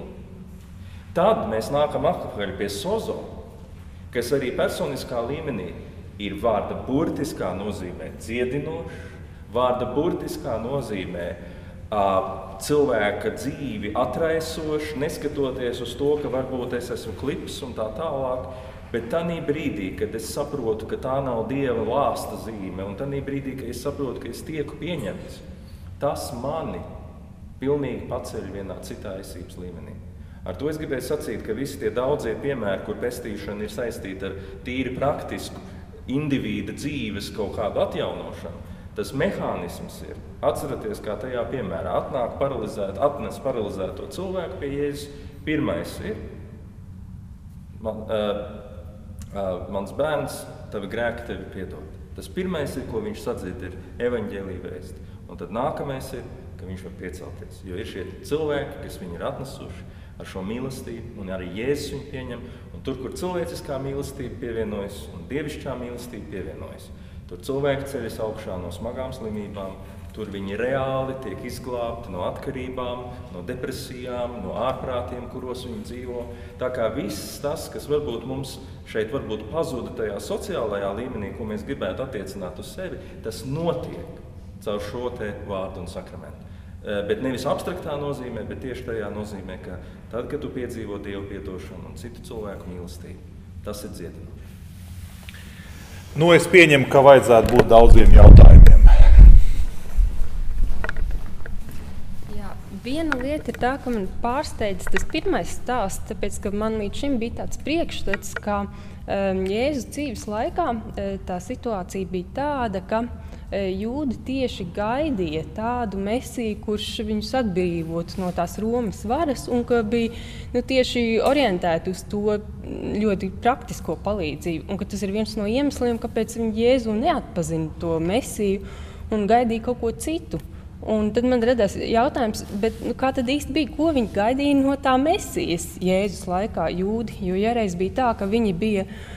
tad mēs nākam atpakaļ pie sozo, kas arī personiskā līmenī ir vārda burtiskā nozīmē dziedinošs, vārda burtiskā nozīmē uh, cilvēka dzīvi atraisošs, neskatoties uz to, ka varbūt es esmu klips un tā tālāk, bet tanī brīdī, kad es saprotu, ka tā nav Dieva lāsta zīme, un tanī brīdī, kad es saprotu, ka es tieku pieņemts, tas mani pilnīgi paceļ vienā citā esības līmenī. Ar to es gribēju sacīt, ka visi tie daudzie piemēri, kur pestīšana ir saistīta ar tīri praktisku individa dzīves kaut kādu atjaunošanu, tas mehānisms ir, atceraties, kā tajā piemērā, atnāk paralizēt, atnes paralizēto cilvēku pie Jēzus. Pirmais ir, man, uh, uh, mans bērns, tavi grēki tevi piedod. Tas pirmais ir, ko viņš sadzird, ir evaņģēlija vēsti. Un tad nākamais ir, ka viņš var piecelties. Jo ir šie cilvēki, kas viņu ir atnesuši ar šo mīlestību, un arī Jēzus viņu pieņem. Un tur, kur cilvēciskā mīlestība pievienojas un dievišķā mīlestība pievienojas, tur cilvēki ceļas augšā no smagām slimībām, tur viņi reāli tiek izglābti no atkarībām, no depresijām, no ārprātiem, kuros viņi dzīvo. Tā kā viss tas, kas varbūt mums šeit varbūt pazuda tajā sociālajā līmenī, ko mēs gribētu attiecināt uz sevi, tas notiek caur šo te vārdu un sakramentu. Bet nevis abstraktā nozīmē, bet tieši tajā nozīmē, ka tad, kad tu piedzīvo Dievu piedošanu un citu cilvēku mīlestību, tas ir dziedinājums. Nu, es pieņemu, ka vajadzētu būt daudziem jautājumiem. Jā, viena lieta ir tā, ka man pārsteidz tas pirmais stāsts, tāpēc, ka man līdz šim bija tāds priekšstats, ka um, Jēzus dzīves laikā tā situācija bija tāda, ka Jūdi tieši gaidīja tādu mesiju, kurš viņus atbrīvotu no tās Romas varas un ka bija nu, tieši orientēti uz to ļoti praktisko palīdzību. Un ka tas ir viens no iemesliem, kāpēc viņi Jēzu neatpazina to mesiju un gaidīja kaut ko citu. Un tad man radās jautājums, bet nu, kā tad īsti bija, ko viņi gaidīja no tā mesijas Jēzus laikā Jūdi? Jo ja reiz bija tā, ka viņi bija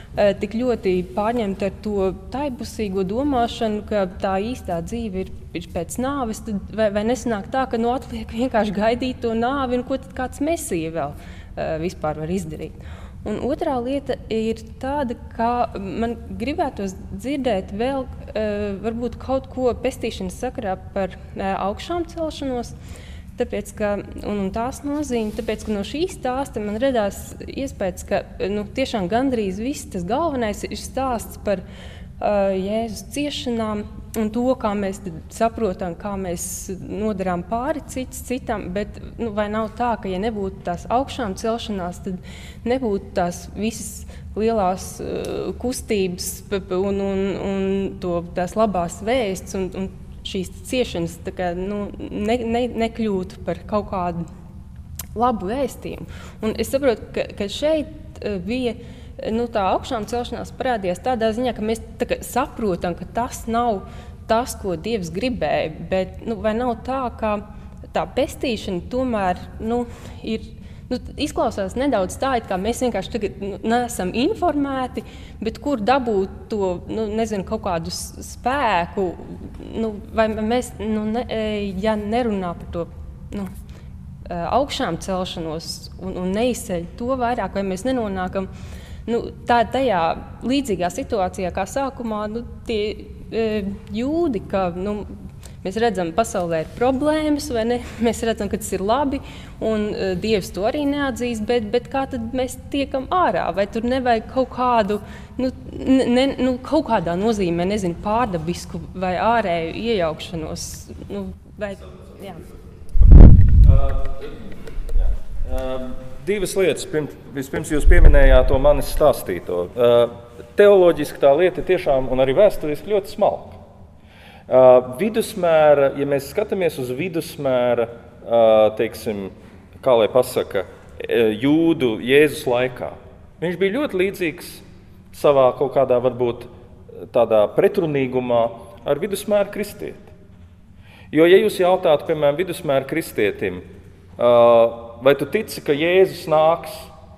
tik ļoti pārņemti ar to taipusīgo domāšanu, ka tā īstā dzīve ir, ir pēc nāves, tad vai, vai nesanāk tā, ka nu atliek vienkārši gaidīt to nāvi un ko tad kāds mesija vēl uh, vispār var izdarīt. Un otrā lieta ir tāda, ka man gribētos dzirdēt vēl uh, varbūt kaut ko pestīšanas sakarā par uh, augšām celšanos, tāpēc, ka, un, un tās nozīme, tāpēc, ka no šīs stāsta man radās iespējas, ka nu, tiešām gandrīz viss tas galvenais ir stāsts par uh, Jēzus ciešanām un to, kā mēs saprotam, kā mēs nodarām pāri cits citam, bet nu, vai nav tā, ka ja nebūtu tās augšām celšanās, tad nebūtu tās visas lielās uh, kustības un, un, un to, tās labās vēsts un, un šīs ciešanas tā kā, nu, ne, ne, nekļūtu par kaut kādu labu vēstījumu. Un es saprotu, ka, ka šeit bija nu, tā augšām celšanās parādījās tādā ziņā, ka mēs tā kā saprotam, ka tas nav tas, ko Dievs gribēja, bet nu, vai nav tā, ka tā pestīšana tomēr nu, ir Nu, izklausās nedaudz tā, it kā mēs vienkārši tagad nu, neesam informēti, bet kur dabūt to, nu, nezinu, kaut kādu spēku, nu, vai mēs, nu, ne, ja nerunā par to nu, augšām celšanos un, un neizceļ to vairāk, vai mēs nenonākam nu, tā, tajā līdzīgā situācijā kā sākumā nu, tie e, jūdi, ka nu, mēs redzam, pasaulē ir problēmas, vai ne? Mēs redzam, ka tas ir labi, un uh, Dievs to arī neatzīst, bet, bet kā tad mēs tiekam ārā? Vai tur nevajag kaut kādu, nu, ne, nu, kaut kādā nozīmē, nezinu, pārdabisku vai ārēju iejaukšanos? Nu, vai, jā. Uh, jā. Uh, divas lietas. Pirms, vispirms jūs pieminējāt to manis stāstīto. Uh, teoloģiski tā lieta tiešām, un arī vēsturiski ļoti smalka. Uh, vidusmēra, ja mēs skatāmies uz vidusmēra, uh, teiksim, kā lai pasaka, jūdu Jēzus laikā, viņš bija ļoti līdzīgs savā kaut kādā varbūt tādā pretrunīgumā ar vidusmēra kristieti. Jo, ja jūs jautātu, piemēram, vidusmēra kristietim, uh, vai tu tici, ka Jēzus nāks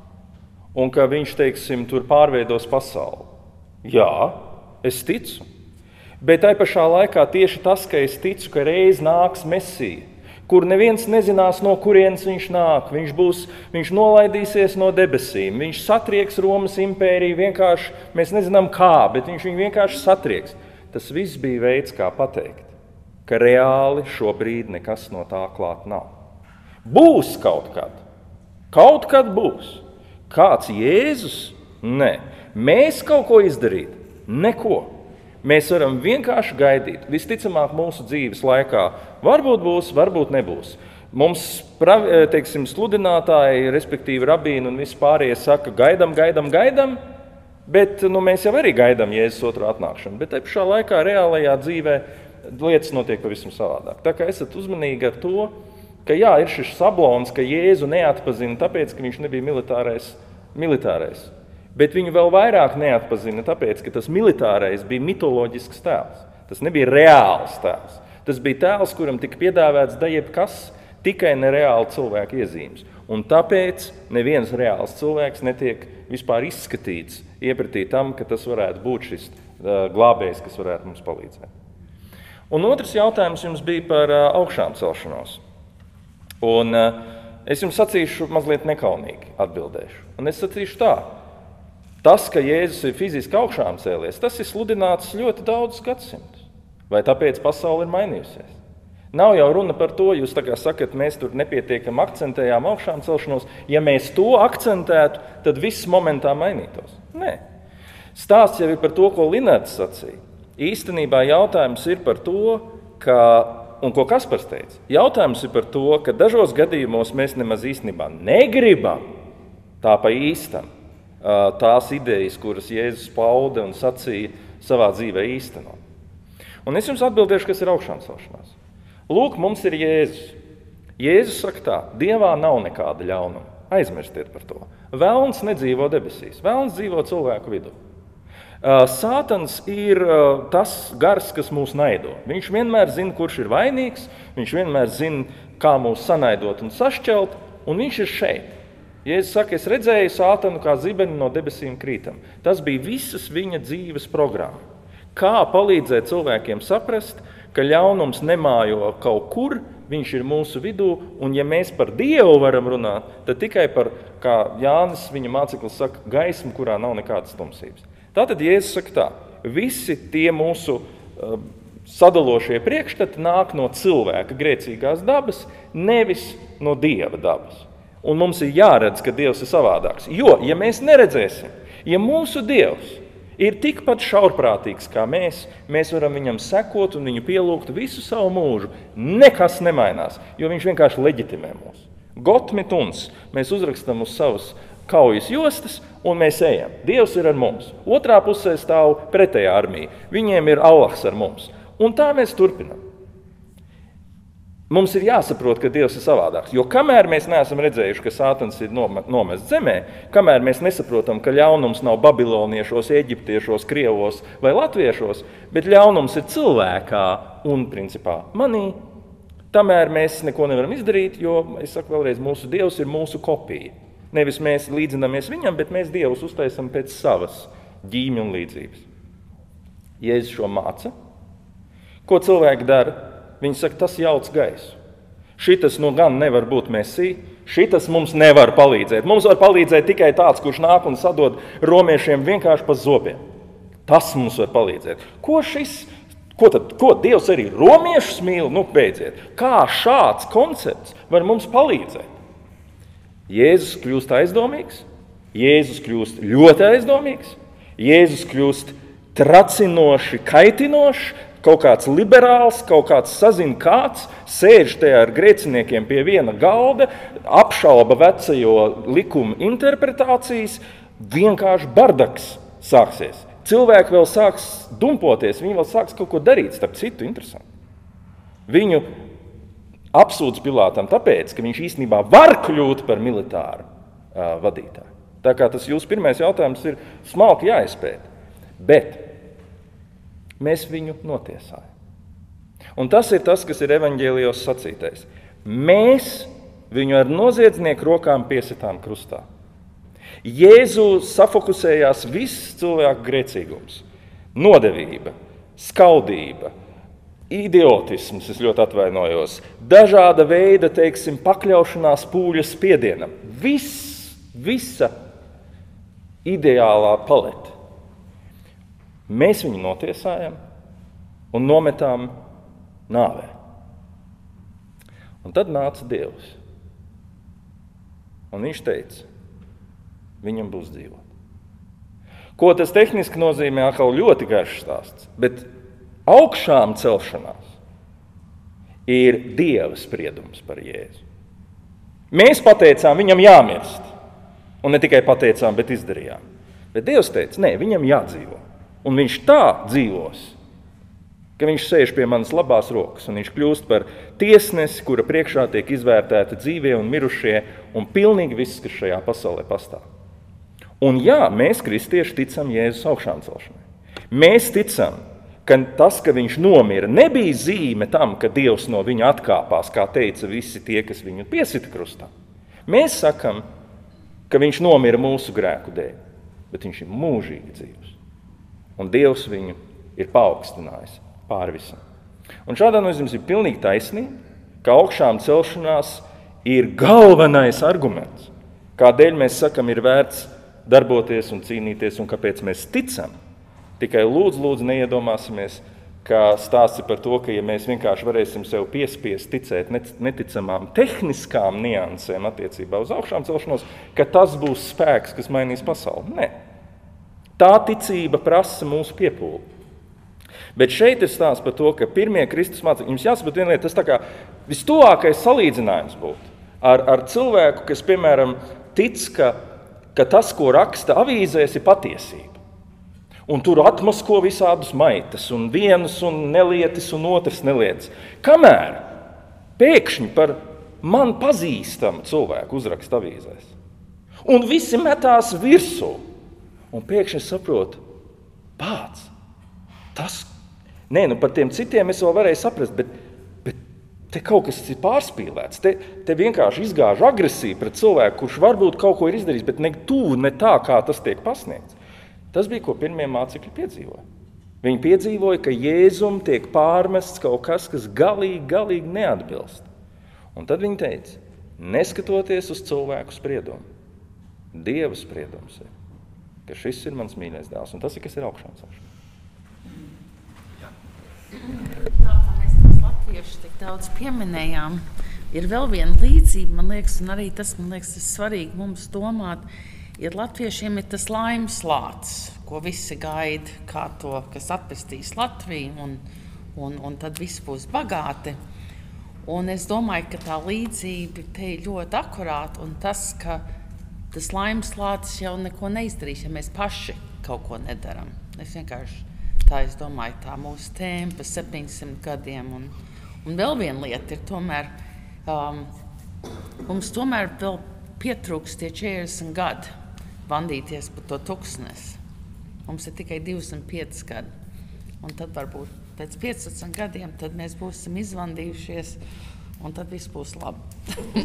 un ka viņš, teiksim, tur pārveidos pasauli? Jā, es ticu. Bet tai pašā laikā tieši tas, ka es ticu, ka reiz nāks Mesija, kur neviens nezinās, no kurienes viņš nāk, viņš būs, viņš nolaidīsies no debesīm, viņš satrieks Romas impēriju vienkārši, mēs nezinām kā, bet viņš viņu vienkārši satrieks. Tas viss bija veids, kā pateikt, ka reāli šobrīd nekas no tā klāt nav. Būs kaut kad, kaut kad būs. Kāds Jēzus? Nē. Mēs kaut ko izdarīt? Neko. Mēs varam vienkārši gaidīt. Visticamāk mūsu dzīves laikā varbūt būs, varbūt nebūs. Mums, teiksim, sludinātāji, respektīvi rabīni un visi pārējie saka, gaidam, gaidam, gaidam, bet nu, mēs jau arī gaidam Jēzus otru atnākšanu. Bet te pašā laikā reālajā dzīvē lietas notiek pavisam savādāk. Tā kā esat uzmanīgi ar to, ka jā, ir šis sablons, ka Jēzu neatpazina tāpēc, ka viņš nebija militārais, militārais. Bet viņu vēl vairāk neatpazina, tāpēc, ka tas militārais bija mitoloģisks tēls. Tas nebija reāls tēls. Tas bija tēls, kuram tika piedāvāts da jebkas, tikai nereāli cilvēku iezīmes. Un tāpēc neviens reāls cilvēks netiek vispār izskatīts iepratī tam, ka tas varētu būt šis uh, glābējs, kas varētu mums palīdzēt. Un otrs jautājums jums bija par uh, augšām celšanos. Un uh, es jums sacīšu mazliet nekaunīgi atbildēšu. Un es sacīšu tā. Tas, ka Jēzus ir fiziski augšām cēlies, tas ir sludināts ļoti daudz gadsimtus. Vai tāpēc pasaule ir mainījusies? Nav jau runa par to, jūs tā kā sakat, mēs tur nepietiekam akcentējām augšām celšanos. Ja mēs to akcentētu, tad viss momentā mainītos. Nē. Stāsts jau ir par to, ko Linards sacīja. Īstenībā jautājums ir par to, ka, un ko Kaspars teica, jautājums ir par to, ka dažos gadījumos mēs nemaz īstenībā negribam tā pa īstam tās idejas, kuras Jēzus pauda un sacīja savā dzīvē īstenot. Un es jums atbildēšu, kas ir augšām celšanās. Lūk, mums ir Jēzus. Jēzus saka tā, Dievā nav nekāda ļaunuma. Aizmirstiet par to. Velns nedzīvo debesīs, velns dzīvo cilvēku vidū. Sātans ir tas gars, kas mūs naido. Viņš vienmēr zina, kurš ir vainīgs, viņš vienmēr zina, kā mūs sanaidot un sašķelt, un viņš ir šeit. Jēzus saka, es redzēju sātanu kā zibeni no debesīm krītam. Tas bija visas viņa dzīves programma. Kā palīdzēt cilvēkiem saprast, ka ļaunums nemājo kaut kur, viņš ir mūsu vidū, un ja mēs par Dievu varam runāt, tad tikai par, kā Jānis, viņa māceklis saka, gaismu, kurā nav nekādas tumsības. Tātad Jēzus saka tā, visi tie mūsu uh, sadalošie priekšstati nāk no cilvēka grēcīgās dabas, nevis no Dieva dabas. Un mums ir jāredz, ka Dievs ir savādāks. Jo, ja mēs neredzēsim, ja mūsu Dievs ir tikpat šaurprātīgs kā mēs, mēs varam viņam sekot un viņu pielūgt visu savu mūžu. Nekas nemainās, jo viņš vienkārši leģitimē mūs. Got mit uns. Mēs uzrakstam uz savas kaujas jostas un mēs ejam. Dievs ir ar mums. Otrā pusē stāv pretējā armija. Viņiem ir Allahs ar mums. Un tā mēs turpinam. Mums ir jāsaprot, ka Dievs ir savādāks, jo kamēr mēs neesam redzējuši, ka sātans ir nomests zemē, kamēr mēs nesaprotam, ka ļaunums nav babiloniešos, eģiptiešos, krievos vai latviešos, bet ļaunums ir cilvēkā un, principā, manī, tamēr mēs neko nevaram izdarīt, jo, es saku vēlreiz, mūsu Dievs ir mūsu kopija. Nevis mēs līdzinamies viņam, bet mēs Dievus uztaisam pēc savas ģīmju un līdzības. Jēzus šo māca. Ko cilvēki dara? Viņi saka, tas jauc gaisu. Šitas nu gan nevar būt mesija, šitas mums nevar palīdzēt. Mums var palīdzēt tikai tāds, kurš nāk un sadod romiešiem vienkārši pa zobiem. Tas mums var palīdzēt. Ko šis, ko tad, ko Dievs arī romiešus mīl? Nu, beidziet. Kā šāds koncepts var mums palīdzēt? Jēzus kļūst aizdomīgs, Jēzus kļūst ļoti aizdomīgs, Jēzus kļūst tracinoši, kaitinošs, kaut kāds liberāls, kaut kāds sazin kāds, sēž tajā ar grēciniekiem pie viena galda, apšauba vecajo likumu interpretācijas, vienkārši bardaks sāksies. Cilvēki vēl sāks dumpoties, viņi vēl sāks kaut ko darīt, starp citu interesanti. Viņu apsūdz Pilātam tāpēc, ka viņš īstenībā var kļūt par militāru uh, vadītāju. Tā kā tas jūsu pirmais jautājums ir smalki jāizpēt. Bet mēs viņu notiesājam. Un tas ir tas, kas ir evaņģēlijos sacītais. Mēs viņu ar noziedznieku rokām piesitām krustā. Jēzu safokusējās viss cilvēku grēcīgums, nodevība, skaudība, idiotisms, es ļoti atvainojos, dažāda veida, teiksim, pakļaušanās pūļa spiedienam. Viss, visa ideālā palete. Mēs viņu notiesājam un nometām nāvē. Un tad nāca Dievs. Un viņš teica, viņam būs dzīvot. Ko tas tehniski nozīmē, atkal ļoti garš stāsts, bet augšām celšanās ir Dieva spriedums par Jēzu. Mēs pateicām, viņam jāmirst. Un ne tikai pateicām, bet izdarījām. Bet Dievs teica, nē, viņam jādzīvo. Un viņš tā dzīvos, ka viņš sēž pie manas labās rokas, un viņš kļūst par tiesnesi, kura priekšā tiek izvērtēti dzīvie un mirušie, un pilnīgi viss, kas šajā pasaulē pastāv. Un jā, mēs, kristieši, ticam Jēzus augšām celšanai. Mēs ticam, ka tas, ka viņš nomira, nebija zīme tam, ka Dievs no viņa atkāpās, kā teica visi tie, kas viņu piesita krustā. Mēs sakam, ka viņš nomira mūsu grēku dēļ, bet viņš ir mūžīgi dzīvs. Un Dievs viņu ir paaugstinājis pāri visam. Un šādā nozīmē ir pilnīgi taisnība, ka augšām celšanās ir galvenais arguments, kādēļ mēs sakam, ir vērts darboties un cīnīties, un kāpēc mēs ticam. Tikai lūdzu, lūdzu neiedomāsimies, ka stāsts ir par to, ka ja mēs vienkārši varēsim sev piespiest ticēt neticamām tehniskām niansēm attiecībā uz augšām celšanos, ka tas būs spēks, kas mainīs pasauli. Nē. Tā ticība prasa mūsu piepūli. Bet šeit ir stāsts par to, ka pirmie Kristus mācekļi, jums jāsaprot viena lieta, tas tā kā vistuvākais salīdzinājums būtu ar, ar cilvēku, kas, piemēram, tic, ka, ka tas, ko raksta avīzēs, ir patiesība. Un tur atmasko visādus maitas, un vienus un nelietis, un otrs nelietis. Kamēr pēkšņi par man pazīstamu cilvēku uzraksta avīzēs. Un visi metās virsū. Un pēkšņi saprotu, pāc, tas, nē, nu par tiem citiem es vēl varēju saprast, bet, bet Te kaut kas ir pārspīlēts, te, te vienkārši izgāž agresija pret cilvēku, kurš varbūt kaut ko ir izdarījis, bet ne tuvu, ne tā, kā tas tiek pasniegts. Tas bija, ko pirmie mācekļi piedzīvoja. Viņi piedzīvoja, ka Jēzum tiek pārmests kaut kas, kas galīgi, galīgi neatbilst. Un tad viņi teica, neskatoties uz cilvēku spriedumu, Dieva spriedums ir, ka šis ir mans mīļais dēls, un tas ir, kas ir augšām celšana. Latvieši tik daudz pieminējām. Ir vēl viena līdzība, man liekas, un arī tas, man liekas, ir svarīgi mums domāt, ir latviešiem ir tas laimes lācis, ko visi gaida, kā to, kas atpestīs Latviju, un, un, un tad viss būs bagāti. Un es domāju, ka tā līdzība te ir ļoti akurāta, un tas, ka tas laimes lācis jau neko neizdarīs, ja mēs paši kaut ko nedaram. Es vienkārši tā, es domāju, tā mūsu tēma pa septiņsimt gadiem. Un, un vēl viena lieta ir tomēr, um, mums tomēr vēl pietrūks tie četrdesmit gadi vandīties pa to tuksnesi. Mums ir tikai divdesmit pieci gadi. Un tad varbūt pēc piecdesmit gadiem tad mēs būsim izvandījušies, un tad viss būs labi.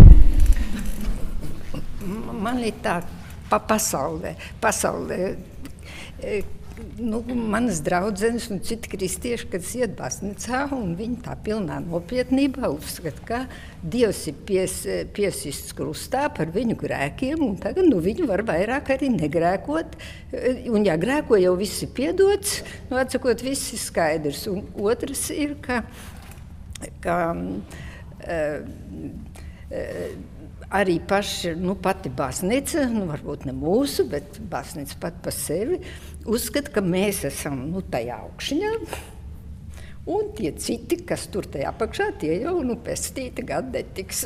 Man ir tā pa pasaulē, pasaulē. Nu, manas draudzenes un citi kristieši, kad iet baznīcā, un viņi tā pilnā nopietnībā uzskata, ka Dievs ir pies, piesists krustā par viņu grēkiem, un tagad nu, viņi var vairāk arī negrēkot. Un ja grēko, jau viss ir piedots, nu, atsakot, viss ir skaidrs. Un otrs ir, ka, ka uh, uh, arī paši, nu, pati baznīca, nu, varbūt ne mūsu, bet baznīca pat pa sevi, uzskata, ka mēs esam, nu, tajā augšņā, un tie citi, kas tur tajā apakšā, tie jau, nu, pestīti gadi netiks.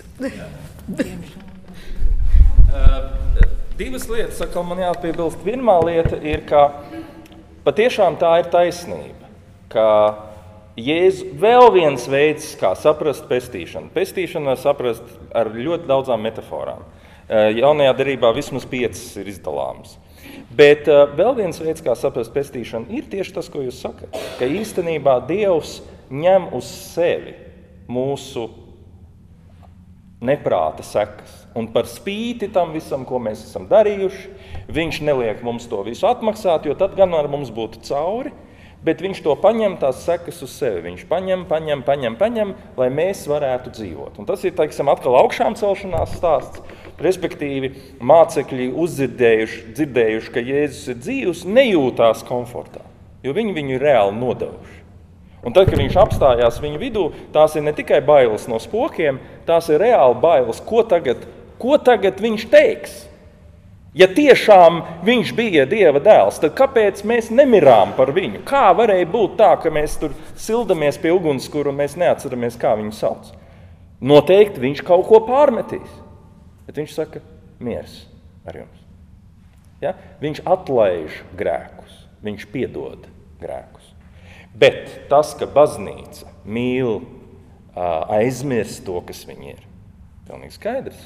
uh, divas lietas, atkal man jāpiebilst. Pirmā lieta ir, ka patiešām tā ir taisnība, ka Jēzu vēl viens veids, kā saprast pestīšanu. Pestīšanu var saprast ar ļoti daudzām metaforām. Jaunajā derībā vismaz piecas ir izdalāmas. Bet uh, vēl viens veids, kā saprast pestīšanu, ir tieši tas, ko jūs sakat. Ka īstenībā Dievs ņem uz sevi mūsu neprāta sekas. Un par spīti tam visam, ko mēs esam darījuši, viņš neliek mums to visu atmaksāt, jo tad gan ar mums būtu cauri. Bet viņš to paņem, tās sekas uz sevi. Viņš paņem, paņem, paņem, paņem, lai mēs varētu dzīvot. Un tas ir, teiksim, atkal augšām celšanās stāsts. Respektīvi, mācekļi uzdzirdējuši, dzirdējuši, ka Jēzus ir dzīvs, nejūtās komfortā, jo viņi viņu ir reāli nodevuši. Un tad, kad viņš apstājās viņu vidū, tās ir ne tikai bailes no spokiem, tās ir reāli bailes, ko tagad, ko tagad viņš teiks. Ja tiešām viņš bija Dieva dēls, tad kāpēc mēs nemirām par viņu? Kā varēja būt tā, ka mēs tur sildamies pie ugunskura un mēs neatceramies, kā viņu sauc? Noteikti viņš kaut ko pārmetīs. Bet viņš saka, miers ar jums. Ja? Viņš atlaiž grēkus, viņš piedod grēkus. Bet tas, ka baznīca mīl aizmirst to, kas viņi ir, pilnīgi skaidrs.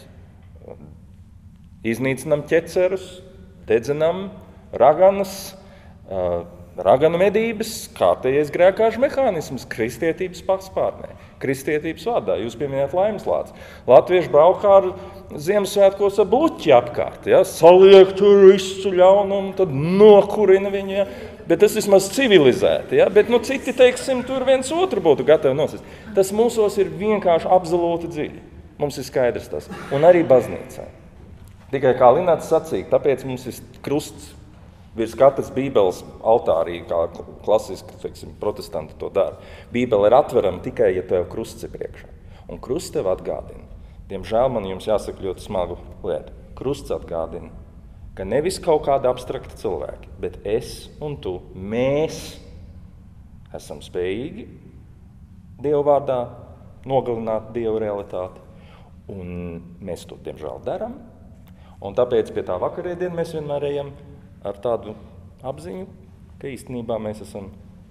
Iznīcinam ķecerus, dedzinam raganas, uh, raganu medības, kārtējais grēkāžu mehānisms, kristietības paspārnē, kristietības vārdā. Jūs pieminējat laimes lāci. Latvieši braukā ar Ziemassvētkos ar bluķi apkārt, ja? Saliek tur visu ļaunumu, tad nokurina viņu, ja? Bet tas vismaz civilizēti, ja? Bet nu, citi, teiksim, tur viens otru būtu gatavi nosist. Tas mūsos ir vienkārši absolūti dziļi. Mums ir skaidrs tas. Un arī baznīcā. Tikai kā Lināts sacīja, tāpēc mums ir krusts virs katras Bībeles altārī, kā klasiski, teiksim, protestanti to dara. Bībele ir atverama tikai, ja tev krusts ir priekšā. Un krusts tev atgādina. Diemžēl man jums jāsaka ļoti smagu lietu. Krusts atgādina, ka nevis kaut kāda abstrakta cilvēki, bet es un tu, mēs esam spējīgi Dieva vārdā nogalināt Dieva realitāti. Un mēs to, diemžēl, daram. Un tāpēc pie tā vakarēdiena mēs vienmēr ejam ar tādu apziņu, ka īstenībā mēs esam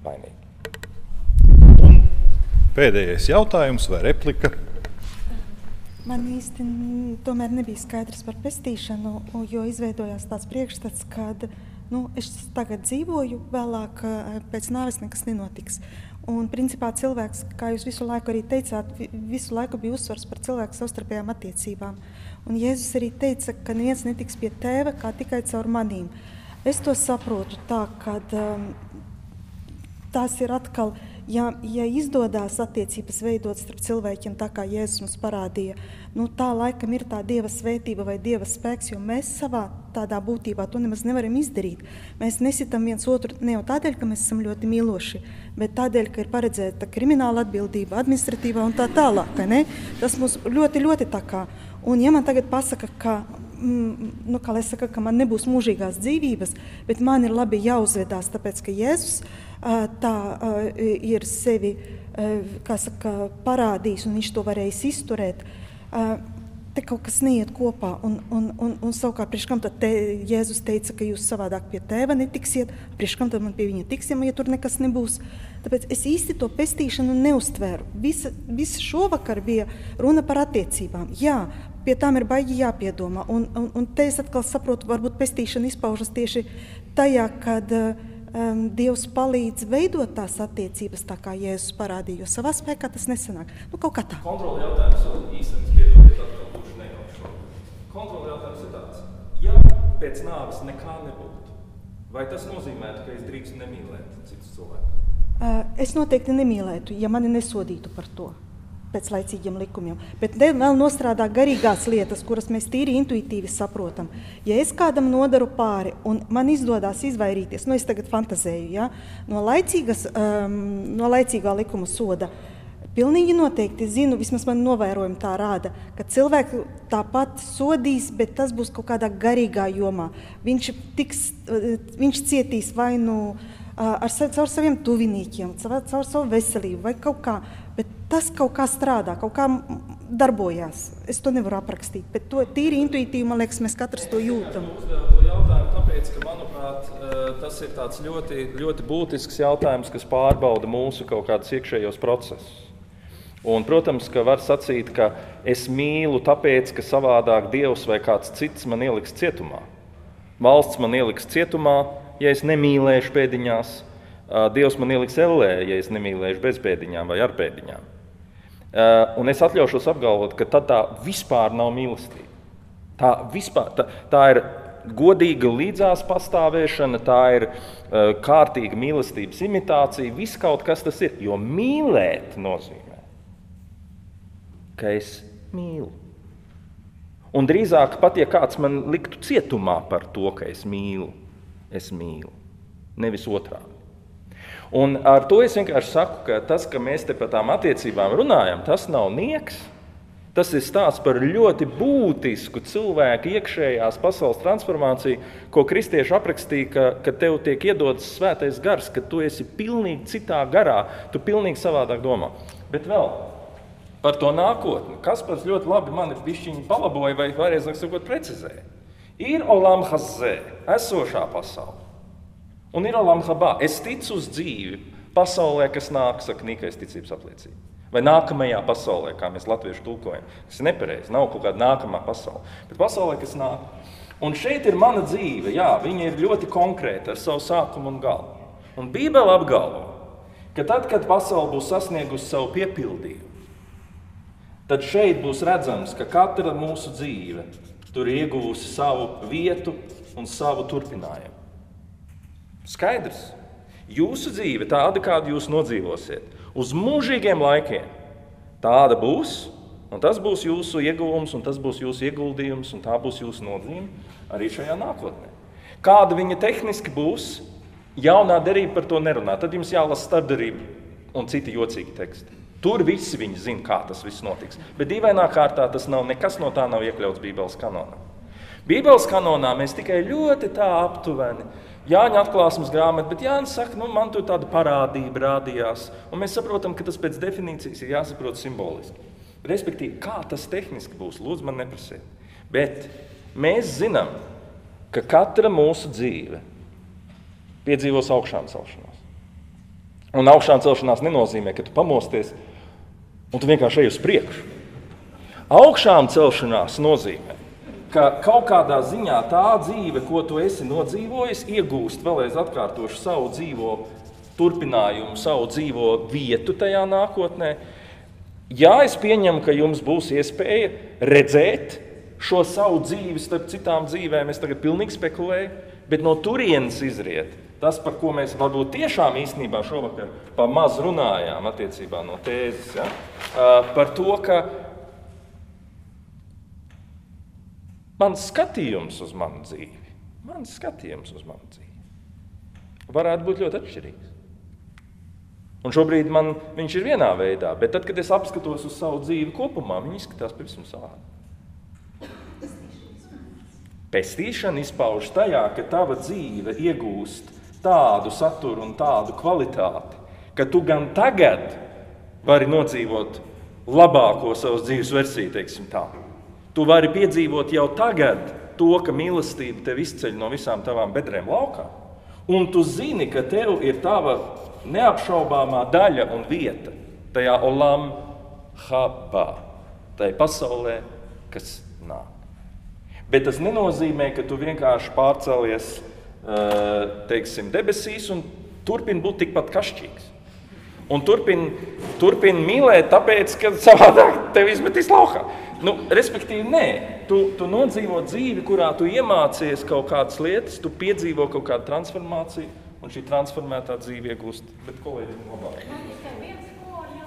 vainīgi. Un pēdējais jautājums vai replika? Man īsti tomēr nebija skaidrs par pestīšanu, jo izveidojās tāds priekšstats, kad nu, es tagad dzīvoju, vēlāk pēc nāves nekas nenotiks. Un, principā, cilvēks, kā jūs visu laiku arī teicāt, visu laiku bija uzsvars par cilvēku savstarpējām attiecībām. Un Jēzus arī teica, ka neviens netiks pie tēva, kā tikai caur manīm. Es to saprotu tā, ka um, tās ir atkal, ja, ja izdodās attiecības veidot starp cilvēkiem tā, kā Jēzus mums parādīja, nu tā laikam ir tā Dieva svētība vai Dieva spēks, jo mēs savā tādā būtībā to nemaz nevaram izdarīt. Mēs nesitam viens otru ne jau tādēļ, ka mēs esam ļoti mīloši, bet tādēļ, ka ir paredzēta krimināla atbildība, administratīvā un tā tālāk. Ne? Tas mums ļoti, ļoti tā kā. Un ja man tagad pasaka, ka, mm, nu, kā lai saka, ka man nebūs mūžīgās dzīvības, bet man ir labi jāuzvedās, tāpēc, ka Jēzus uh, tā uh, ir sevi uh, kā saka, parādījis un viņš to varējis izturēt, uh, te kaut kas neiet kopā. Un, un, un, un savukārt, priekš kam tad te, Jēzus teica, ka jūs savādāk pie tēva netiksiet, priekš kam tad man pie viņa tiksim, ja tur nekas nebūs. Tāpēc es īsti to pestīšanu neuztvēru. Visa, visa šovakar bija runa par attiecībām. Jā, pie tām ir baigi jāpiedomā. Un, un, un te es atkal saprotu, varbūt pestīšana izpaužas tieši tajā, kad um, Dievs palīdz veidot tās attiecības, tā kā Jēzus parādīja, jo savā spēkā tas nesanāk. Nu, kaut kā tā. Kontrola jautājums vēl īstenis, piedodiet atkal, kurš nejaukšu. Kontrola jautājums ir tāds. Ja pēc nāves nekā nebūtu, vai tas nozīmētu, ka es drīkstu nemīlēt citus cilvēkus? Uh, es noteikti nemīlētu, ja mani nesodītu par to pēc laicīgiem likumiem. Bet vēl nostrādā garīgās lietas, kuras mēs tīri intuitīvi saprotam. Ja es kādam nodaru pāri un man izdodās izvairīties, nu es tagad fantazēju, ja, no, laicīgas, um, no laicīgā likuma soda, pilnīgi noteikti zinu, vismaz man novērojumi tā rāda, ka cilvēku tāpat sodīs, bet tas būs kaut kādā garīgā jomā. Viņš, tiks, viņš cietīs vai nu ar, caur saviem tuvinīkiem, caur, caur savu veselību vai kaut kā, bet tas kaut kā strādā, kaut kā darbojās. Es to nevaru aprakstīt, bet to tīri intuitīvi, man liekas, mēs katrs to jūtam. Es uzdevu to jautājumu tāpēc, ka, manuprāt, tas ir tāds ļoti, ļoti būtisks jautājums, kas pārbauda mūsu kaut kādus iekšējos procesus. Un, protams, ka var sacīt, ka es mīlu tāpēc, ka savādāk Dievs vai kāds cits man ieliks cietumā. Valsts man ieliks cietumā, ja es nemīlēšu pēdiņās. Dievs man ieliks ellē, ja es nemīlēšu bez pēdiņām vai ar pēdiņām. Un es atļaušos apgalvot, ka tad tā vispār nav mīlestība. Tā, vispār, tā, tā ir godīga līdzās pastāvēšana, tā ir kārtīga mīlestības imitācija, viss kaut kas tas ir. Jo mīlēt nozīmē, ka es mīlu. Un drīzāk pat, ja kāds man liktu cietumā par to, ka es mīlu, es mīlu, nevis otrādi. Un ar to es vienkārši saku, ka tas, ka mēs te par tām attiecībām runājam, tas nav nieks. Tas ir stāsts par ļoti būtisku cilvēku iekšējās pasaules transformāciju, ko kristieši aprakstīja, ka, ka tev tiek iedots svētais gars, ka tu esi pilnīgi citā garā, tu pilnīgi savādāk domā. Bet vēl par to nākotni. Kaspars ļoti labi mani bišķiņi palaboja vai vairāk sakot precizēja. Ir olam hazē, esošā pasaule. Un ir olam habā. Es ticu uz dzīvi pasaulē, kas nāk, saka Nīkais ticības apliecība. Vai nākamajā pasaulē, kā mēs latviešu tulkojam. Tas ir nepareizi, nav kaut kāda nākamā pasaule. Bet pasaulē, kas nāk. Un šeit ir mana dzīve, jā, viņa ir ļoti konkrēta ar savu sākumu un galu. Un Bībele apgalvo, ka tad, kad pasaule būs sasniegusi savu piepildījumu, tad šeit būs redzams, ka katra mūsu dzīve tur ir ieguvusi savu vietu un savu turpinājumu. Skaidrs. Jūsu dzīve, tāda, kādu jūs nodzīvosiet, uz mūžīgiem laikiem, tāda būs, un tas būs jūsu ieguvums, un tas būs jūsu ieguldījums, un tā būs jūsu nozīme arī šajā nākotnē. Kāda viņa tehniski būs, jaunā derība par to nerunā. Tad jums jālasa starpderība un citi jocīgi teksti. Tur visi viņi zina, kā tas viss notiks. Bet dīvainā kārtā tas nav, nekas no tā nav iekļauts Bībeles kanonā. Bībeles kanonā mēs tikai ļoti tā aptuveni Jāņa atklāsmes grāmata, bet Jānis saka, nu, man tur tāda parādība rādījās. Un mēs saprotam, ka tas pēc definīcijas ir jāsaprot simboliski. Respektīvi, kā tas tehniski būs, lūdzu man neprasiet. Bet mēs zinām, ka katra mūsu dzīve piedzīvos augšām celšanās. Un augšām celšanās nenozīmē, ka tu pamosties un tu vienkārši ej uz priekšu. Augšām celšanās nozīmē, ka kaut kādā ziņā tā dzīve, ko tu esi nodzīvojis, iegūst, vēlreiz atkārtošu, savu dzīvo turpinājumu, savu dzīvo vietu tajā nākotnē. Jā, es pieņemu, ka jums būs iespēja redzēt šo savu dzīvi starp citām dzīvēm. Es tagad pilnīgi spekulēju, bet no turienes izriet tas, par ko mēs varbūt tiešām īstenībā šovakar pa maz runājām attiecībā no tēzes, ja? Par to, ka mans skatījums uz manu dzīvi, mans skatījums uz manu dzīvi varētu būt ļoti atšķirīgs. Un šobrīd man viņš ir vienā veidā, bet tad, kad es apskatos uz savu dzīvi kopumā, viņi izskatās pavisam savādi. Pestīšana izpauž tajā, ka tava dzīve iegūst tādu saturu un tādu kvalitāti, ka tu gan tagad vari nodzīvot labāko savas dzīves versiju, teiksim tā. Tu vari piedzīvot jau tagad to, ka mīlestība tev izceļ no visām tavām bedrēm laukā. Un tu zini, ka tev ir tava neapšaubāmā daļa un vieta tajā olam habā, tajā pasaulē, kas nāk. Bet tas nenozīmē, ka tu vienkārši pārcēlies, teiksim, debesīs un turpini būt tikpat kašķīgs. Un turpini turpin mīlēt, tāpēc, ka savādāk tev izmetīs laukā. Nu, respektīvi, nē, tu, tu nodzīvo dzīvi, kurā tu iemācies kaut kādas lietas, tu piedzīvo kaut kādu transformāciju, un šī transformētā dzīve iegūst. Bet kolēģi labāk. Man tikai viens kolēģi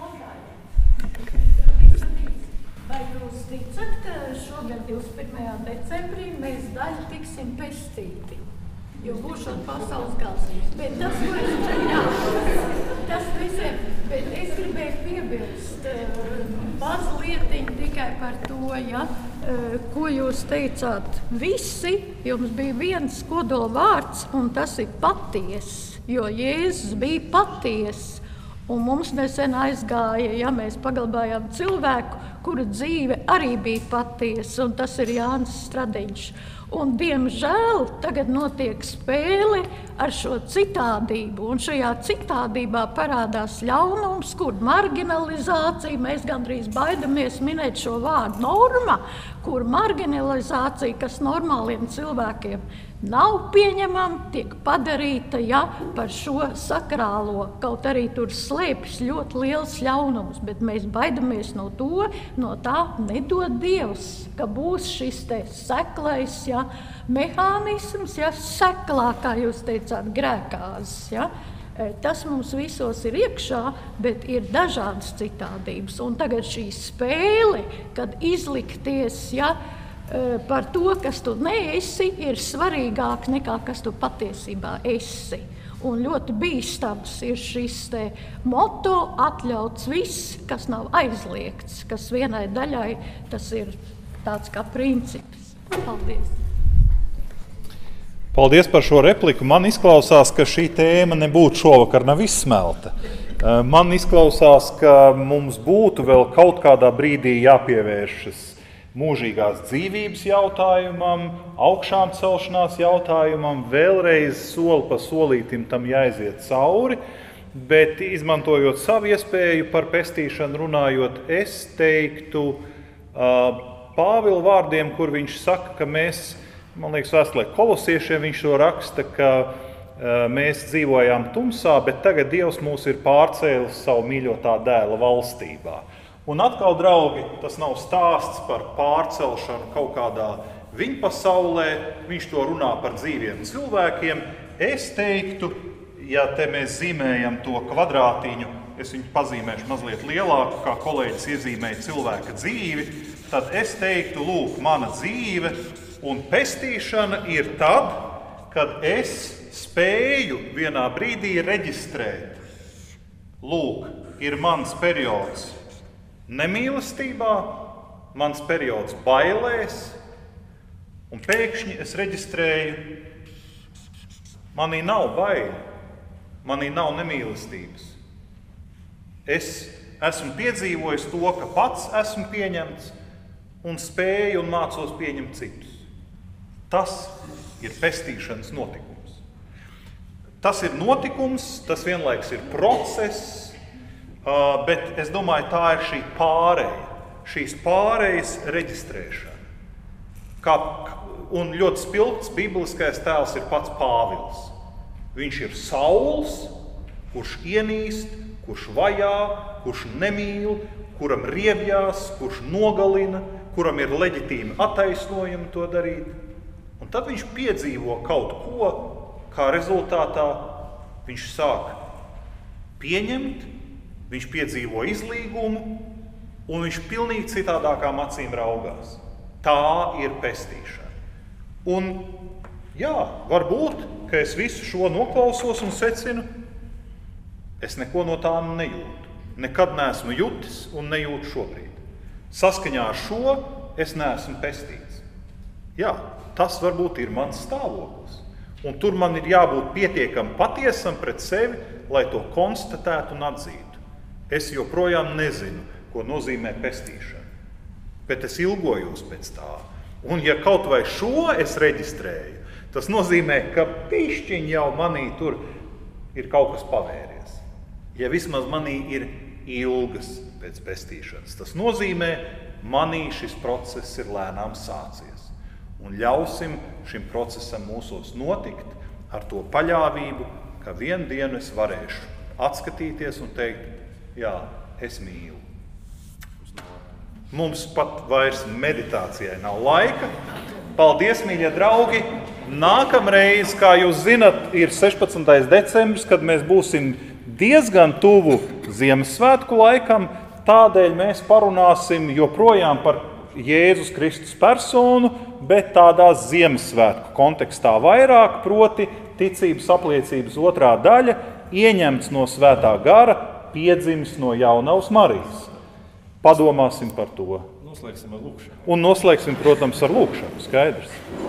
jautājums. Vai jūs ticat, ka šogad divdesmit pirmajā decembrī mēs daļu tiksim pestīti? Jo būšot pasaules gals. Bet tas, ko es jā, tas visiem, bet es gribēju piebilst mazlietiņu tikai par to, ja, ko jūs teicāt. Visi, jums bija viens kodola vārds, un tas ir paties, jo Jēzus bija paties. Un mums nesen aizgāja, ja mēs paglabājām cilvēku, kura dzīve arī bija patiesa, un tas ir Jānis Stradiņš. Un, diemžēl, tagad notiek spēle ar šo citādību, un šajā citādībā parādās ļaunums, kur marginalizācija, mēs gandrīz baidamies minēt šo vārdu norma, kur marginalizācija, kas normāliem cilvēkiem nav pieņemama, tiek padarīta, ja, par šo sakrālo, kaut arī tur slēpjas ļoti liels ļaunums, bet mēs baidamies no to, no tā nedod Dievs, ka būs šis te seklais, ja, mehānisms, ja, seklā, kā jūs teicāt, grēkāzes, ja. Tas mums visos ir iekšā, bet ir dažādas citādības. Un tagad šī spēle, kad izlikties, ja, par to, kas tu neesi, ir svarīgāk nekā kas tu patiesībā esi. Un ļoti bīstams ir šis te moto atļauts viss, kas nav aizliegts, kas vienai daļai tas ir tāds kā princips. Paldies! Paldies par šo repliku. Man izklausās, ka šī tēma nebūtu šovakar nav izsmelta. Man izklausās, ka mums būtu vēl kaut kādā brīdī jāpievēršas mūžīgās dzīvības jautājumam, augšām celšanās jautājumam, vēlreiz soli pa solītim tam jāiziet cauri, bet izmantojot savu iespēju par pestīšanu runājot, es teiktu uh, Pāvila vārdiem, kur viņš saka, ka mēs, man liekas, vēstulē kolosiešiem viņš to raksta, ka uh, mēs dzīvojām tumsā, bet tagad Dievs mūs ir pārcēlis savu mīļotā dēla valstībā. Un atkal, draugi, tas nav stāsts par pārcelšanu kaut kādā viņa pasaulē, viņš to runā par dzīviem cilvēkiem. Es teiktu, ja te mēs zīmējam to kvadrātiņu, es viņu pazīmēšu mazliet lielāku, kā kolēģis iezīmēja cilvēka dzīvi, tad es teiktu, lūk, mana dzīve un pestīšana ir tad, kad es spēju vienā brīdī reģistrēt. Lūk, ir mans periods nemīlestībā, mans periods bailēs, un pēkšņi es reģistrēju, manī nav baili, manī nav nemīlestības. Es esmu piedzīvojis to, ka pats esmu pieņemts, un spēju un mācos pieņemt citus. Tas ir pestīšanas notikums. Tas ir notikums, tas vienlaiks ir process, Uh, bet es domāju, tā ir šī pārēja, šīs pārējas reģistrēšana. Kā, un ļoti spilgts bibliskais tēls ir pats Pāvils. Viņš ir Sauls, kurš ienīst, kurš vajā, kurš nemīl, kuram riebjās, kurš nogalina, kuram ir leģitīmi attaisnojumi to darīt. Un tad viņš piedzīvo kaut ko, kā rezultātā viņš sāk pieņemt, viņš piedzīvo izlīgumu, un viņš pilnīgi citādākām acīm raugās. Tā ir pestīšana. Un jā, varbūt, ka es visu šo noklausos un secinu, es neko no tā nejūtu. Nekad neesmu jutis un nejūtu šobrīd. Saskaņā ar šo es neesmu pestīts. Jā, tas varbūt ir mans stāvoklis. Un tur man ir jābūt pietiekami patiesam pret sevi, lai to konstatētu un atzītu. Es joprojām nezinu, ko nozīmē pestīšana, bet es ilgojos pēc tā. Un ja kaut vai šo es reģistrēju, tas nozīmē, ka pišķiņ jau manī tur ir kaut kas pavēries. Ja vismaz manī ir ilgas pēc pestīšanas, tas nozīmē, manī šis process ir lēnām sācies. Un ļausim šim procesam mūsos notikt ar to paļāvību, ka vienu dienu es varēšu atskatīties un teikt, jā, es mīlu. Mums pat vairs meditācijai nav laika. Paldies, mīļie draugi! Nākamreiz, kā jūs zinat, ir sešpadsmitais decembris, kad mēs būsim diezgan tuvu Ziemassvētku laikam. Tādēļ mēs parunāsim joprojām par Jēzus Kristus personu, bet tādā Ziemassvētku kontekstā vairāk, proti ticības apliecības otrā daļa, ieņemts no Svētā gara, piedzimis no jaunavas Marijas. Padomāsim par to. Noslēgsim ar lūkšanu. Un noslēgsim, protams, ar lūkšanu, skaidrs.